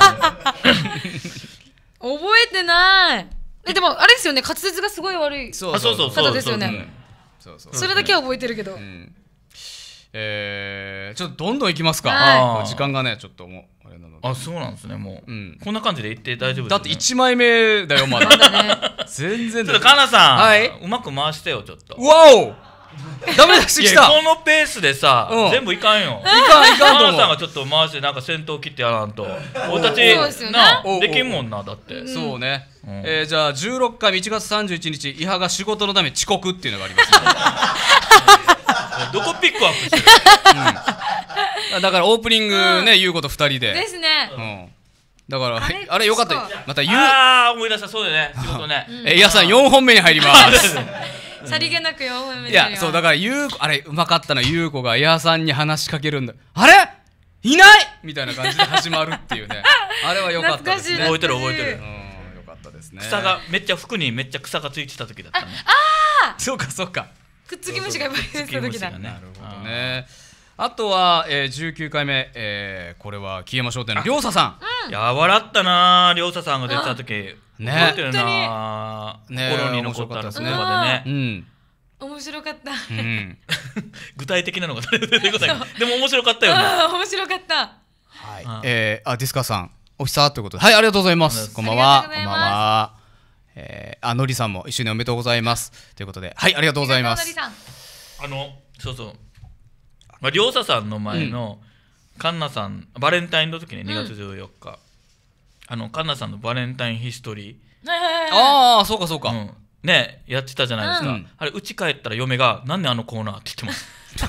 覚えてない。でもあれですよね滑舌がすごい悪い方ですよね。それだけは覚えてるけど。
ちょっとどんどんいきますか。時間がねちょっともうあれなので。
そうなんですね。もうこんな感じで言って大丈夫です。
だって1枚目だよまだ。全然。
ちょっとカナさんうまく回してよちょっと。
わおダメ出しきた。
このペースでさ全部いかんよ。いかんカナさんがちょっと回してなんか先頭切ってやらんと俺たちなできんもんな。だって
そうね。じゃあ16回1月31日伊波が仕事のため遅刻っていうのがあります。
どこピックアップしてる
だからオープニングね、ゆうこと2人で。
ですね。
だからあれよかったよ。また
ああ思い出した。そうだね、仕事ね。
いやさん4本目に入ります。
さりげなく4本目
いやそうだからあれうまかったの、ゆうこがエアさんに話しかけるんだ。あれいないみたいな感じで始まるっていうね。あれは良かったですね。
覚えてる覚えてる。
よかったですね。
草がめっちゃ服にめっちゃ草がついてた時だったね。
そうかそうか。
くっつき虫がいっぱい出てた時だ。
なるほどね。あとは19回目、これは木山商店のりょうささ
ん。いや笑ったな、りょうささんが出てた時。
ね。
覚えてるな。心に残った言葉でね。
面白かった。
具体的なのが出てこない。でも面白かったよね。
面白かった。
はい。ディスカさんお久ということで、はい、ありがとうございます。こんばんは。こんばんは。のりさんも一緒におめでとうございますということで、はい、ありがとうございます。
そうそう。まありょうささんの前のカンナさんバレンタインの時に2月14日、カンナさんのバレンタインヒストリー。
ああ、そうかそうか。
ね、やってたじゃないですか。あれ、家帰ったら嫁が、なんであのコーナーって言ってます。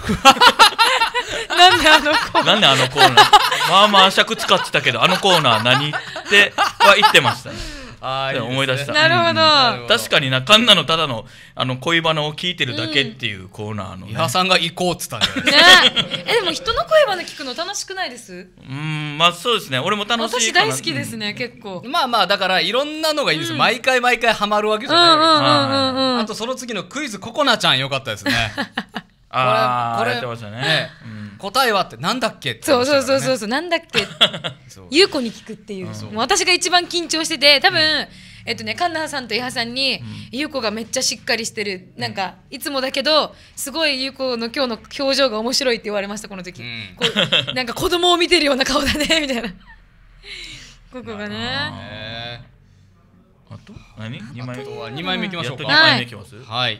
なんであのコーナー
なんであのコーナーまあまあ尺使ってたけど、あのコーナー何っては言ってましたね。思い出した。
なるほど。
確かにな、カンナのただの恋バナを聞いてるだけっていうコーナーの。
伊波さんが行こうっつったんじゃないですか。
でも人の恋バナ聞くの楽しくないです？
まあそうですね。俺も楽しい。
私大好きですね、結構。
まあまあだからいろんなのがいいですよ。毎回毎回ハマるわけじゃない。あとその次のクイズココナちゃん良かったですね。
これやってましたね。
答えはってなんだっけって。
そうなんだっけ。ゆうこに聞くっていう。もう私が一番緊張してて、多分カンナさんと伊波さんにゆうこがめっちゃしっかりしてる、なんかいつもだけどすごいゆうこの今日の表情が面白いって言われました、この時。なんか子供を見てるような顔だねみたいな。ここがね。
あと何？2枚。
あとは2枚目いきましょうか。はい。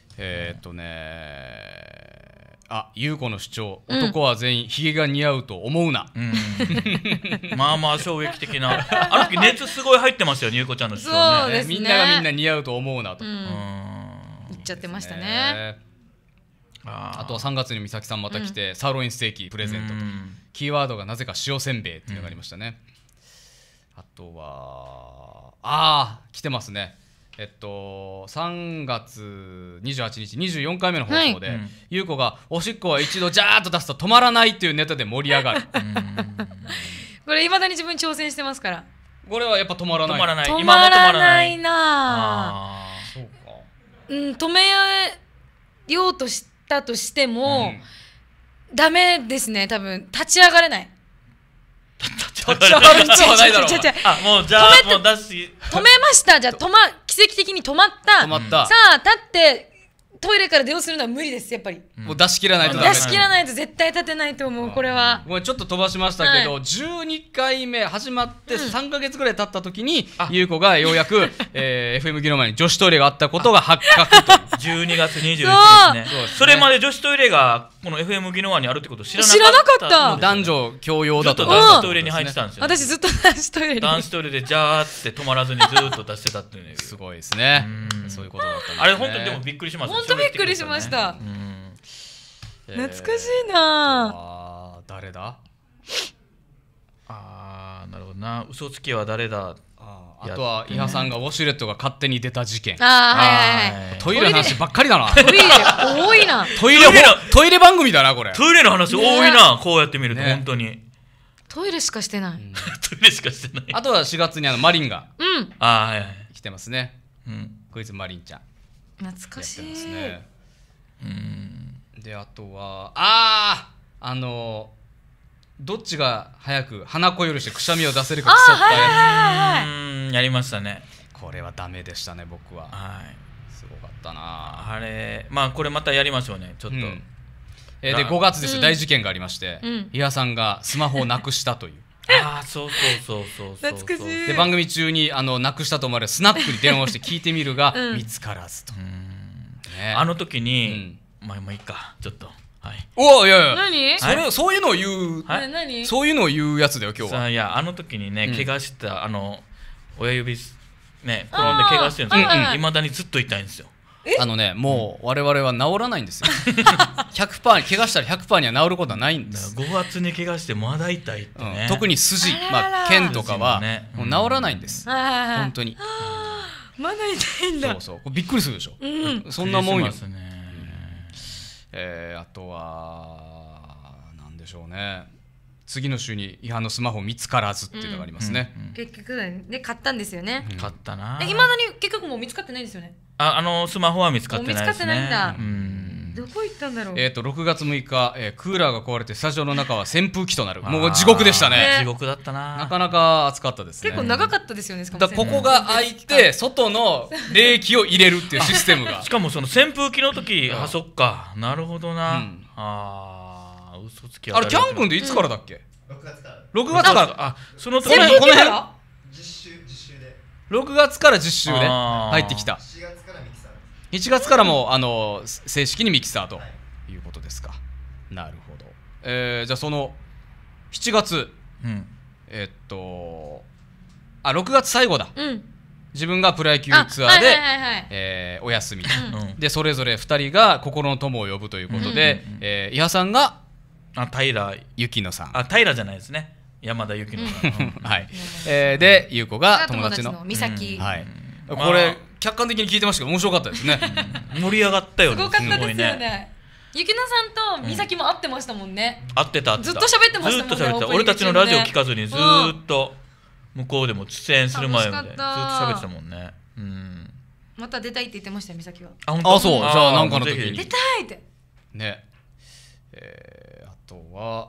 ゆうこの主張、男は全員ひげが似合うと思うな。
まあまあ衝撃的な。あの時熱すごい入ってましたよね、ゆうこちゃんの主張ね。
みんながみんな似合うと思うなと
言っちゃってましたね。
あとは3月に美咲さんまた来てサーロインステーキプレゼントと、キーワードがなぜか塩せんべいっていうのがありましたね。あとは来てますね。3月28日24回目の放送で、ゆうこがおしっこは一度ジャーッと出すと止まらないっていうネタで盛り上がる。
これいまだに自分挑戦してますから。
これはやっぱ止まらない。
止まらないな。
そうか。
止めようとしたとしてもダメですね。多分立ち上がれない。
立ち上がる必要はないだろう。
もうじゃあもう出し
止めました。じゃあ奇跡的に止まった。さあ立ってトイレから出ようするのは無理です。やっぱり
もう出し切らないとダメ。
出し切らないと絶対立てないと思う。これは
ごめんちょっと飛ばしましたけど、12回目始まって3ヶ月ぐらい経った時にゆうこがようやくFM 議論前に女子トイレがあったことが発覚と。
12月21日ですね。それまで女子トイレがこの FM 議論前にあるってこと知らなかった。
男女共用だと。
男子トイレに入ってたんですよ。
私ずっと男子トイレに。
男子トイレでジャーって止まらずにずっと出してたっていう。
すごいですね。そういうことだったんですね。
あれ本当にでもびっくりしました。
本当びっくりしました。懐かしいな。
誰だ？
なるほどな。嘘つきは誰だ？
あとは伊波さんがウォシュレットが勝手に出た事件。
ト
イレの話ばっかりだな。
トイレ多いな。
トイレ番組だなこれ。
トイレの話多いな。こうやって見ると本当に。
トイレしかしてない。
トイレしかしてない。
あとは4月にマリンが来てますね。クイズマリンちゃん。
懐かしい。
であとはどっちが早く鼻こよりしてくしゃみを出せるか競ったや
つ。やりましたね。
これはダメでしたね僕は。すごかったな
あれ。まあこれまたやりましょうねちょっと。
で5月ですよ、大事件がありまして伊波さんがスマホをなくしたという。
そう
懐かしい。
で番組中になくしたと思われるスナックに電話をして聞いてみるが見つからずと。
あの時にまあいいかちょっと。
おいや
何？
そういうのを言うそういうのを言うやつだよ今日は。
いやあの時にね怪我した親指ね転んで怪我してるんですけどいまだにずっと痛いんですよ。
もう我々は治らないんですよ。100%怪我したら 100% には治ることはないんです。
5月に怪我してまだ痛いってね。
特に筋、腱とかはもう治らないんです。本当に。
まだ痛いんだ。
そうびっくりするでしょ。そんなもんよ。あとはなんでしょうね。次の週に違反のスマホ見つからずっていうのがありますね。
結局ね、買ったんですよね。
買ったな。
いまだに結局もう見つかってないんですよね。
スマホは見つかってないですね。
見つかってないんだ。どこ行ったんだろう。
6月6日、クーラーが壊れてスタジオの中は扇風機となる。もう地獄でしたね。
地獄だったな。
なかなか暑かったですね。
結構長かったですよね。
だここが開いて外の冷気を入れるっていうシステムが。
しかもその扇風機の時、そっか、なるほどな。嘘つき。
あれキャン君っていつからだっけ？6月から。6月から。
その
この辺
実習で。
6月から実習で入ってきた。1月からも正式にミキサーということですか。なるほど。じゃあその7月、6月最後だ。自分がプロ野球ツアーでお休みで、それぞれ2人が心の友を呼ぶということで、伊波さんが
平
雪乃さん、
平じゃないですね、山田雪乃さん。
はい。で優子が友達の
美咲。
はい。これ客観的に聞いてましたけど面白かったですね。
盛り上がったよね。
すごかったですよね。雪乃さんと美咲も会ってましたもんね。
会ってた。
ずっと喋ってましたもんね。
ずっと喋ってた。俺たちのラジオ聞かずにずっと向こうでも出演する前までずっと喋ってたもんね。
また出たいって言ってましたよ、美咲は。
そう。じゃあなんかの時に
出たいって
ね。あとは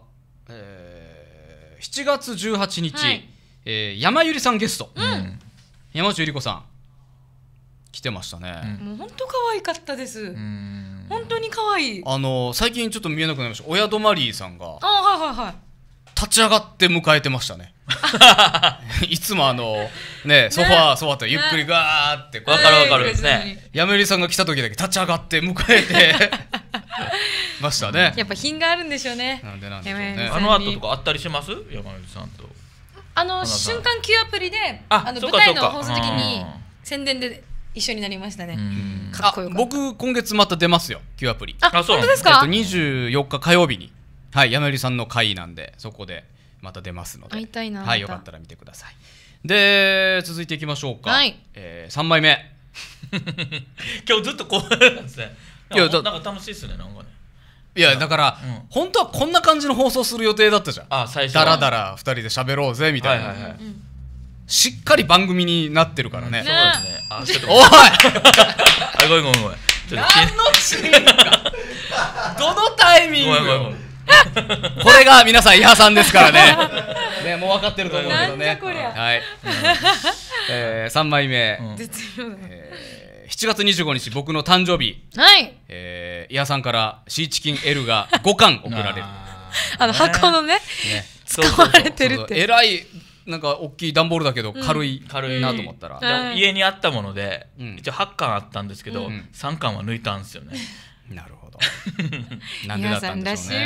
7月18日、山ゆりさんゲスト、山内ゆり子さん来てましたね。
もう本当可愛かったです。本当に可愛い。
最近ちょっと見えなくなりました。親泊さんが立ち上がって迎えてましたね。いつもね、ソファーとゆっくりガーって
わかるですね。
山ゆりさんが来た時だけ立ち上がって迎えてましたね。
やっぱ品があるんでしょうね。
なんでしょうね。
後とかあったりします？山ゆりさんと。
瞬間 Q アプリで舞台の放送の時に宣伝で一緒になりましたね。かっこよかった。
僕今月また出ますよ、 Q アプリ。
本当ですか
？24日火曜日に、はい、山ゆりさんの会なんでそこでまた出ますので、
会いたいな。
はい、よかったら見てください。で続いていきましょうか。3枚目。
今日ずっとこうなんですね。なんか楽しいですね、なんかね。
いやだから本当はこんな感じの放送する予定だったじゃん。
最初
だらだら2人で喋ろうぜみたいな。しっかり番組になってるからね。
そうですね。
おい
ごめん。
何のシーンかどのタイミングよ。これが皆さん伊波さんですからね。もう分かってると思うけどね。はい。3枚目。7月25日僕の誕生日。伊波さんからシーチキン L が5巻送られる。
箱のね使われてるって。
えらいなんか大きい段ボールだけど軽いなと思ったら、
家にあったもので一応8巻あったんですけど3巻は抜いたんですよね。
なるほど。なんでだったんでしょうね。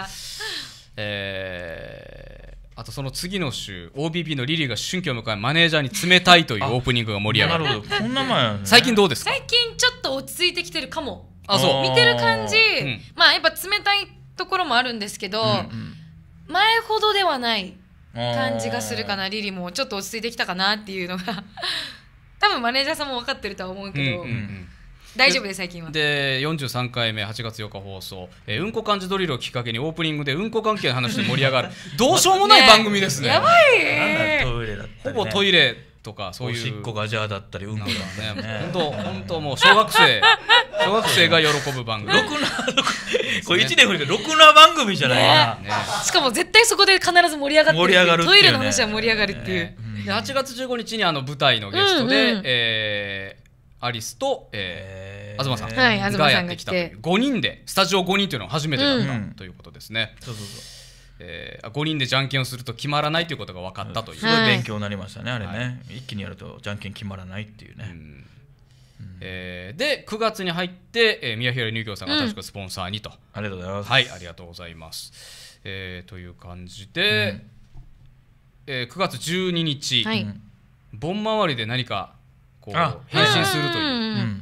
あとその次の週 OBP のリリーが春季を迎えマネージャーに冷たいというオープニングが盛り上がる。
なるほど。こんな前
最近どうですか？
最近ちょっと落ち着いてきてるかも。
そう
見てる感じ、やっぱ冷たいところもあるんですけど、前ほどではない感じがするかな。リリもちょっと落ち着いてきたかなっていうのが多分マネージャーさんも分かってるとは思うけど、大丈夫です最近は。で
43回目8月8日放送、うんこ漢字ドリルをきっかけにオープニングでうんこ関係の話で盛り上がるどうしようもない番組ですね。
やばい。
トイレだったり
ほぼトイレとかそういう
おしっこがジャーだったりうんこだね。
本当もう小学生が喜ぶ番組。
これ1年振りでろくな番組じゃないな。
しかも絶対そこで必ず盛り上がってる。トイレの話は盛り上がるっていう。
8月15日に舞台のゲストでアリスと東さんがやってきたという5人でスタジオ5人というのは初めてだったということですね。5人でじゃんけんをすると決まらないということが分かったという。
すごい勉強になりましたねあれね。一気にやるとじゃんけん決まらないっていうね。で9月に入って宮平乳業さんが確かスポンサーにと。 ありがとうございます。
はい、ありがとうございます。という感じで9月12日盆回りで何かこう変身するという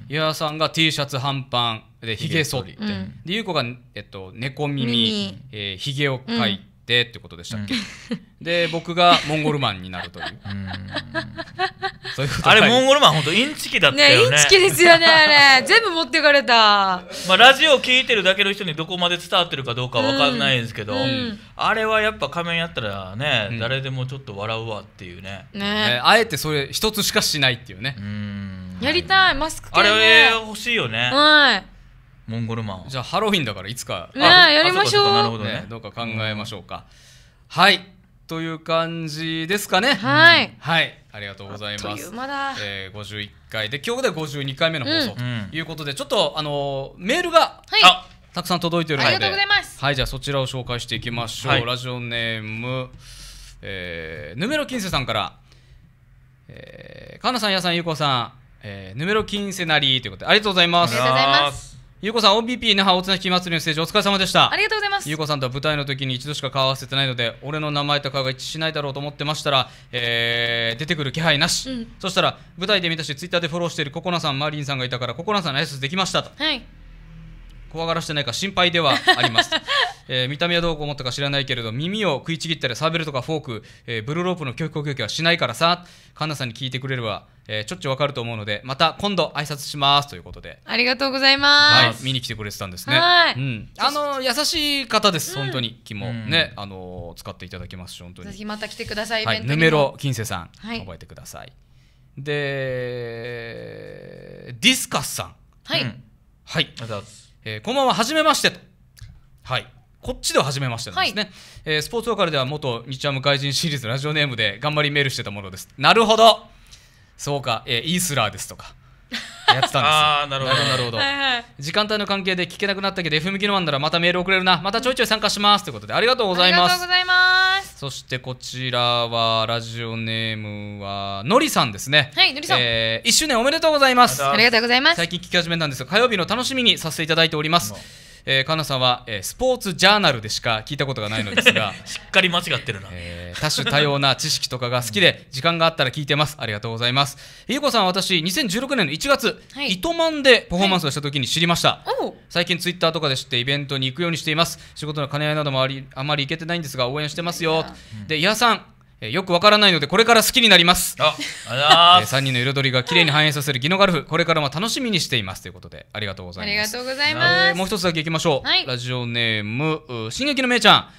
岩さんが T シャツ半パンでひげ剃って、でゆうこが猫耳ひげを描いてってことでしたっけ？で僕がモンゴルマンになるという。そういうこと
あれモンゴルマン本当インチキだった
ね、
よね。
インチキですよね、あれ。全部持ってかれた。
まあラジオ聞いてるだけの人にどこまで伝わってるかどうかわかんないんですけど、あれはやっぱ仮面やったらね、誰でもちょっと笑うわっていうね。
ね、
あえてそれ一つしかしないっていうね。
やりたい、マスク系ね。
あれ欲しいよね。
はい。
モンゴルマン。
じゃあハロウィンだからいつか
ね、やりましょう。
なるほどね。
どうか考えましょうか。はい。という感じですかね。
はい。
はい。ありがとうございます。51回で今日で52回目の放送ということで、ちょっとメールがたくさん届いているので、
ありがとうございます。
はい、じゃあそちらを紹介していきましょう。ラジオネームヌメロ金星さんから、川名さん、やさん、ゆうこさん、ヌメロ金星なりということでありがとうございます。
ありがとうございます。
ゆうこさん、OBP 那覇大綱引き祭りのステージお疲れ様でした。
ありがとうございます。
ゆうこさんとは舞台の時に一度しか顔合わせてないので、俺の名前と顔が一致しないだろうと思ってましたら、出てくる気配なし、そしたら舞台で見たし、ツイッターでフォローしているココナさん、マリンさんがいたから、ココナさんの挨拶できましたと。
はい。
怖がらしてないか心配ではあります。見た目はどう思ったか知らないけれど、耳を食いちぎったりサーベルとかフォーク、ブルーロープの教育攻撃はしないからさ、カンナさんに聞いてくれれば、ちょっちゅうわかると思うので、また今度挨拶しますということで、
ありがとうございます。
はい、見に来てくれてたんですね。
はい、
優しい方です。本当に気もね、使っていただきますし、本当に。
ぜひまた来てください。イ
ベントにも。ヌメロ金星さん、覚えてください。で、ディスカスさん。
はい。
はい。こんばんは、はじめましてと。はい。こっちでは初めましてなんですね。スポーツローカルでは元日ハム外人シリーズラジオネームで頑張りメールしてたものです。なるほど。そうか、イースラーですとか。やってたんですよ。
なるほど
なるほど。時間帯の関係で聞けなくなったけど FM ギノマンならまたメール送れるな。またちょいちょい参加しますということでありがとうございます。
ありがとうございます。
そしてこちらはラジオネームはのりさんですね。
はい、のりさん。
1周年おめでとうございます。
ありがとうございます。
最近聞き始めたんですが火曜日の楽しみにさせていただいております。かなさんは、スポーツジャーナルでしか聞いたことがないのですが
しっかり間違ってるな、
多種多様な知識とかが好きで時間があったら聞いてます。ありがとうございます。ゆうこさんは私2016年の1月、糸満でパフォーマンスをした時に知りました。最近ツイッターとかで知ってイベントに行くようにしています。仕事の兼ね合いなどもあまり行けてないんですが応援してますよ。で、いやさんよくわからないのでこれから好きになります。3人の彩りが綺麗に反映させるギノガルフ、これからも楽しみにしていますということでありがとうございます。
ありがとうございます。
もう一つだけいきましょう。ラジオネーム進撃のめいちゃん、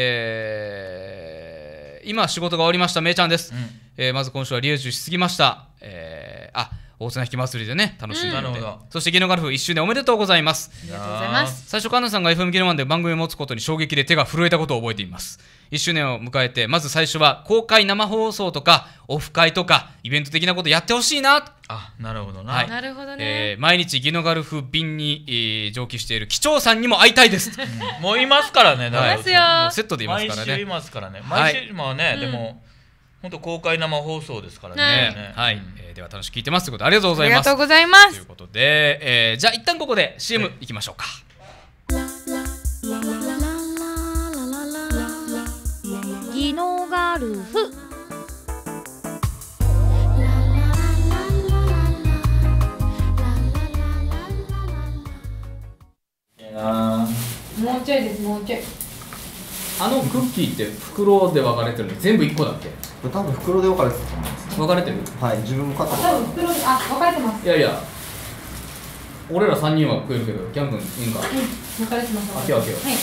今仕事が終わりましためいちゃんです、まず今週はリエージュしすぎました。大綱引き祭りでね楽しんでいて、そしてギノガルフ1周年おめでとうございます。
ありがとうございます。
最初カンナさんが FM ギノマンで番組を持つことに衝撃で手が震えたことを覚えています。1周年を迎えてまず最初は公開生放送とかオフ会とかイベント的なことやってほしいな。
なるほどな、
なるほどね。
毎日ギノガルフ便に、蒸気している機長さんにも会いたいです。
もういますからね。
いますよ。
セットでいますからね。
毎週いますからね。毎週はね、でも本当公開生放送ですからね。
はい、では楽しく聞いてますということでありがとうございます。
ありがとうございます。
ということで、じゃあ一旦ここで CM いきましょうか。
ギノガルフ。
もうちょいです、もうちょい。
クッキーって袋で分かれてるの全部1個だっけ？
多分袋で分かれてると思います。
分かれてる？
はい、自分も買ったこと
多分袋で、分かれてます。
いやいや、俺ら3人は食えるけど、キャン君いいんか？
分かれてます。
開けよう開けよう。
はい。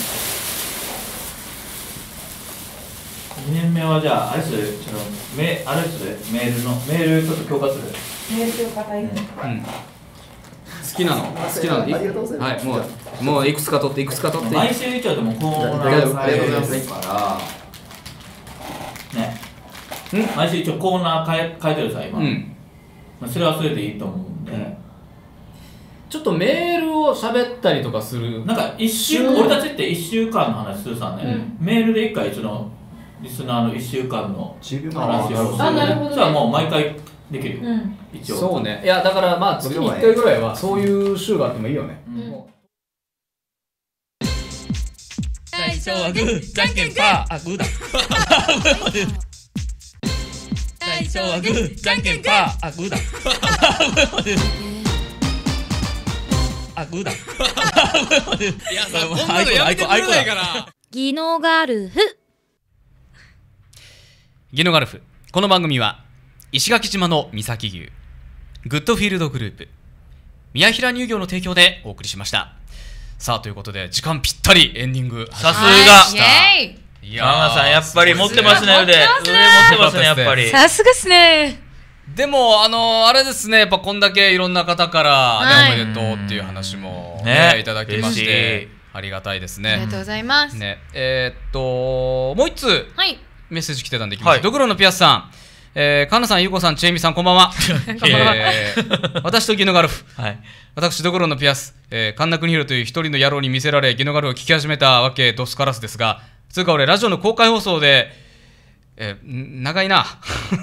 2年目はじゃあ、あれする、メールちょっと強化する。
メール強化大変。
好きなの
ありがとうございます。
はい、もういくつか取って
毎週一応でもコーナー
ありがとうございます
からね、毎週一応コーナー変えてるさ今、それはそれでいいと思うんで、
ちょっとメールを喋ったりとかする。
なんか俺たちって1週間の話するさね、メールで1回そのリスナーの1週間の話をする。
なるほどね。
それはもう毎回できるよ、一応。
そうね。いやだからまあ月に1回ぐらいはそういう週があってもいいよね。
最初はグー、じゃんけんパー、グーだ。最初はグー、じゃんけんパー、グーだ。 グーだ。
いやそんなのやめてくれないから
ギノガルフ。
ギノガルフ。この番組は石垣島の三崎牛グッドフィールドグループ宮平乳業の提供でお送りしました。さあということで時間ぴったりエンディング。
さすが。
イエーイ。
いや
ママさんやっぱり持ってますね、腕。腕持ってますね、やっぱり。
さすがっすね。
でもあれですね、やっぱこんだけいろんな方からね、
はい
おめでとうっていう話も
ね
ねいただきましてありがたいですね。
ありがとうございます。
ねもう一通
はい。
メッセージ来てたんでいきます。
はい
ドクロのピアスさん、カンナさん、ゆうこさん、チェイミさん、こんばんは。私とギノガルフ。
はい。
私、ドクロのピアス、カンナクニヒロという一人の野郎に見せられ、ギノガルフを聞き始めたわけ、ドスカラスですが、つうか俺、ラジオの公開放送で、長いな。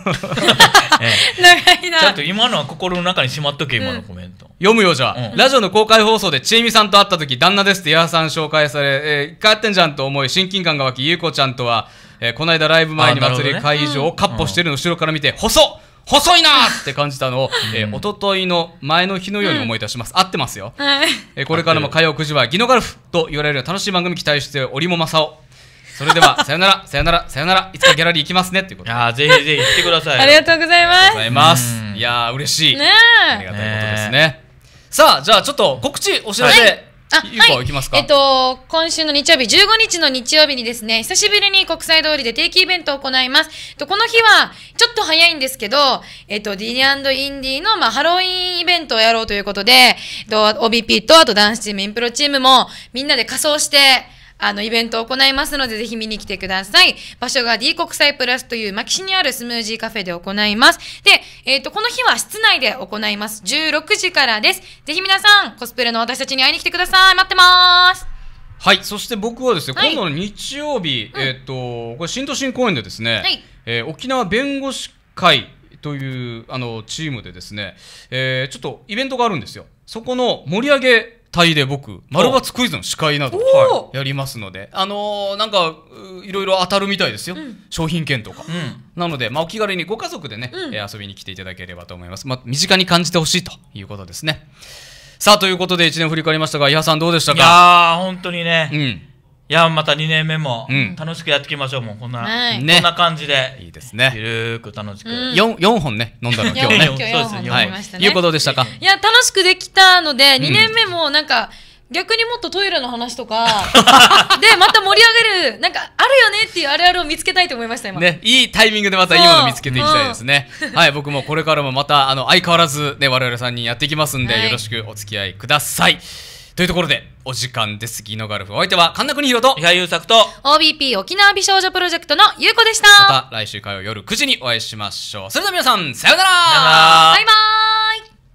長いな。
ちゃんと今のは心の中にしまっとけ、今のコメント。
読むよじゃあ、
うん
ラジオの公開放送でチェイミさんと会った時旦那ですってヤーさん紹介され、一回会ってんじゃんと思い親近感が湧き、ゆうこちゃんとは、この間ライブ前に祭り会場をカッポしてるの後ろから見て、細いなーって感じたのを、一昨日の前の日のように思い出します。合ってますよ。
はい。
これからも火曜9時はギノガルフと言われる楽しい番組期待しておりもまさお。それではさよならさよならさよなら、いつかギャラリー行きますねっていうことで。
ぜひぜひ来てください。
ありがとうございま
ありがとうございます
う。ん
いやー嬉しい。
す。ね
ありがたいことですね。さあじゃあちょっと告知お知らせ、ゆうこいきますか。
今週の日曜日、15日の日曜日にですね、久しぶりに国際通りで定期イベントを行います。この日は、ちょっと早いんですけど、D&インディの、ハロウィンイベントをやろうということで、OBP と、あとダンスチーム、インプロチームも、みんなで仮装して、イベントを行いますので、ぜひ見に来てください。場所が D 国際プラスという牧師にあるスムージーカフェで行います。で、この日は室内で行います。16時からです。ぜひ皆さん、コスプレの私たちに会いに来てください。待ってます。
はい、そして僕はですね、
はい
今度の日曜日、これ新都心公園でですね、
はい
沖縄弁護士会というチームでですね、ちょっとイベントがあるんですよ。そこの盛り上げ隊で僕、丸×クイズの司会など
お
やりますので、なんかいろいろ当たるみたいですよ、商品券とか。なので、お気軽にご家族でね、遊びに来ていただければと思います。身近に感じてほしいということですね。さあということで1年振り返りましたが、伊波さんどうでした
いや
か。
ー、本当にね。いや、また2年目も楽しくやっていきましょう。もうこんな感じで。
いいですね。
ゆるーく楽しく。
4本ね飲んだの今日ね。
今日4本飲みましたね。
いうことでしたか。
いや、楽しくできたので、2年目もなんか、逆にもっとトイレの話とか、で、また盛り上げる、なんか、あるよねっていうあるあるを見つけたいと思いました、今。
ね、いいタイミングでまたいいものを見つけていきたいですね。はい、僕もこれからもまた、相変わらずね、我々3人やっていきますんで、よろしくお付き合いください。というところで、お時間です。ギノガルフ。お相手は、神田国弘と、
伊賀優作と、
OBP 沖縄美少女プロジェクトのゆうこでした。
また来週火曜夜9時にお会いしましょう。それでは皆さん、さようなら。
バイバーイ。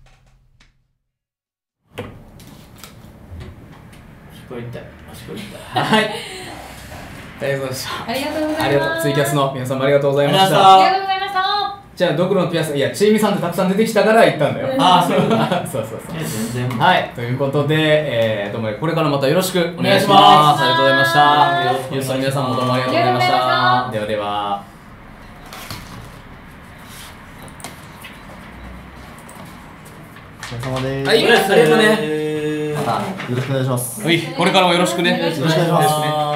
はい。ありがとうございました。
ありがとうございます。
ツイキャスの皆さんもありがとうございまし
あり
た。
がとうございました。
じゃあ、ドクロのピアス、いや、チーミさんってたくさん出てきたから言ったんだよ。そうそう。
全然。
はい、ということで、どうもこれからまたよろしくお願いします。ありがとうございました。ユースの皆さんもどうもありがとうございました。ではでは。
お疲れ様です。
はい、ありがとうね。
またよろしくお願いします。
はい、これからもよろしくね。
よろしくお願いします。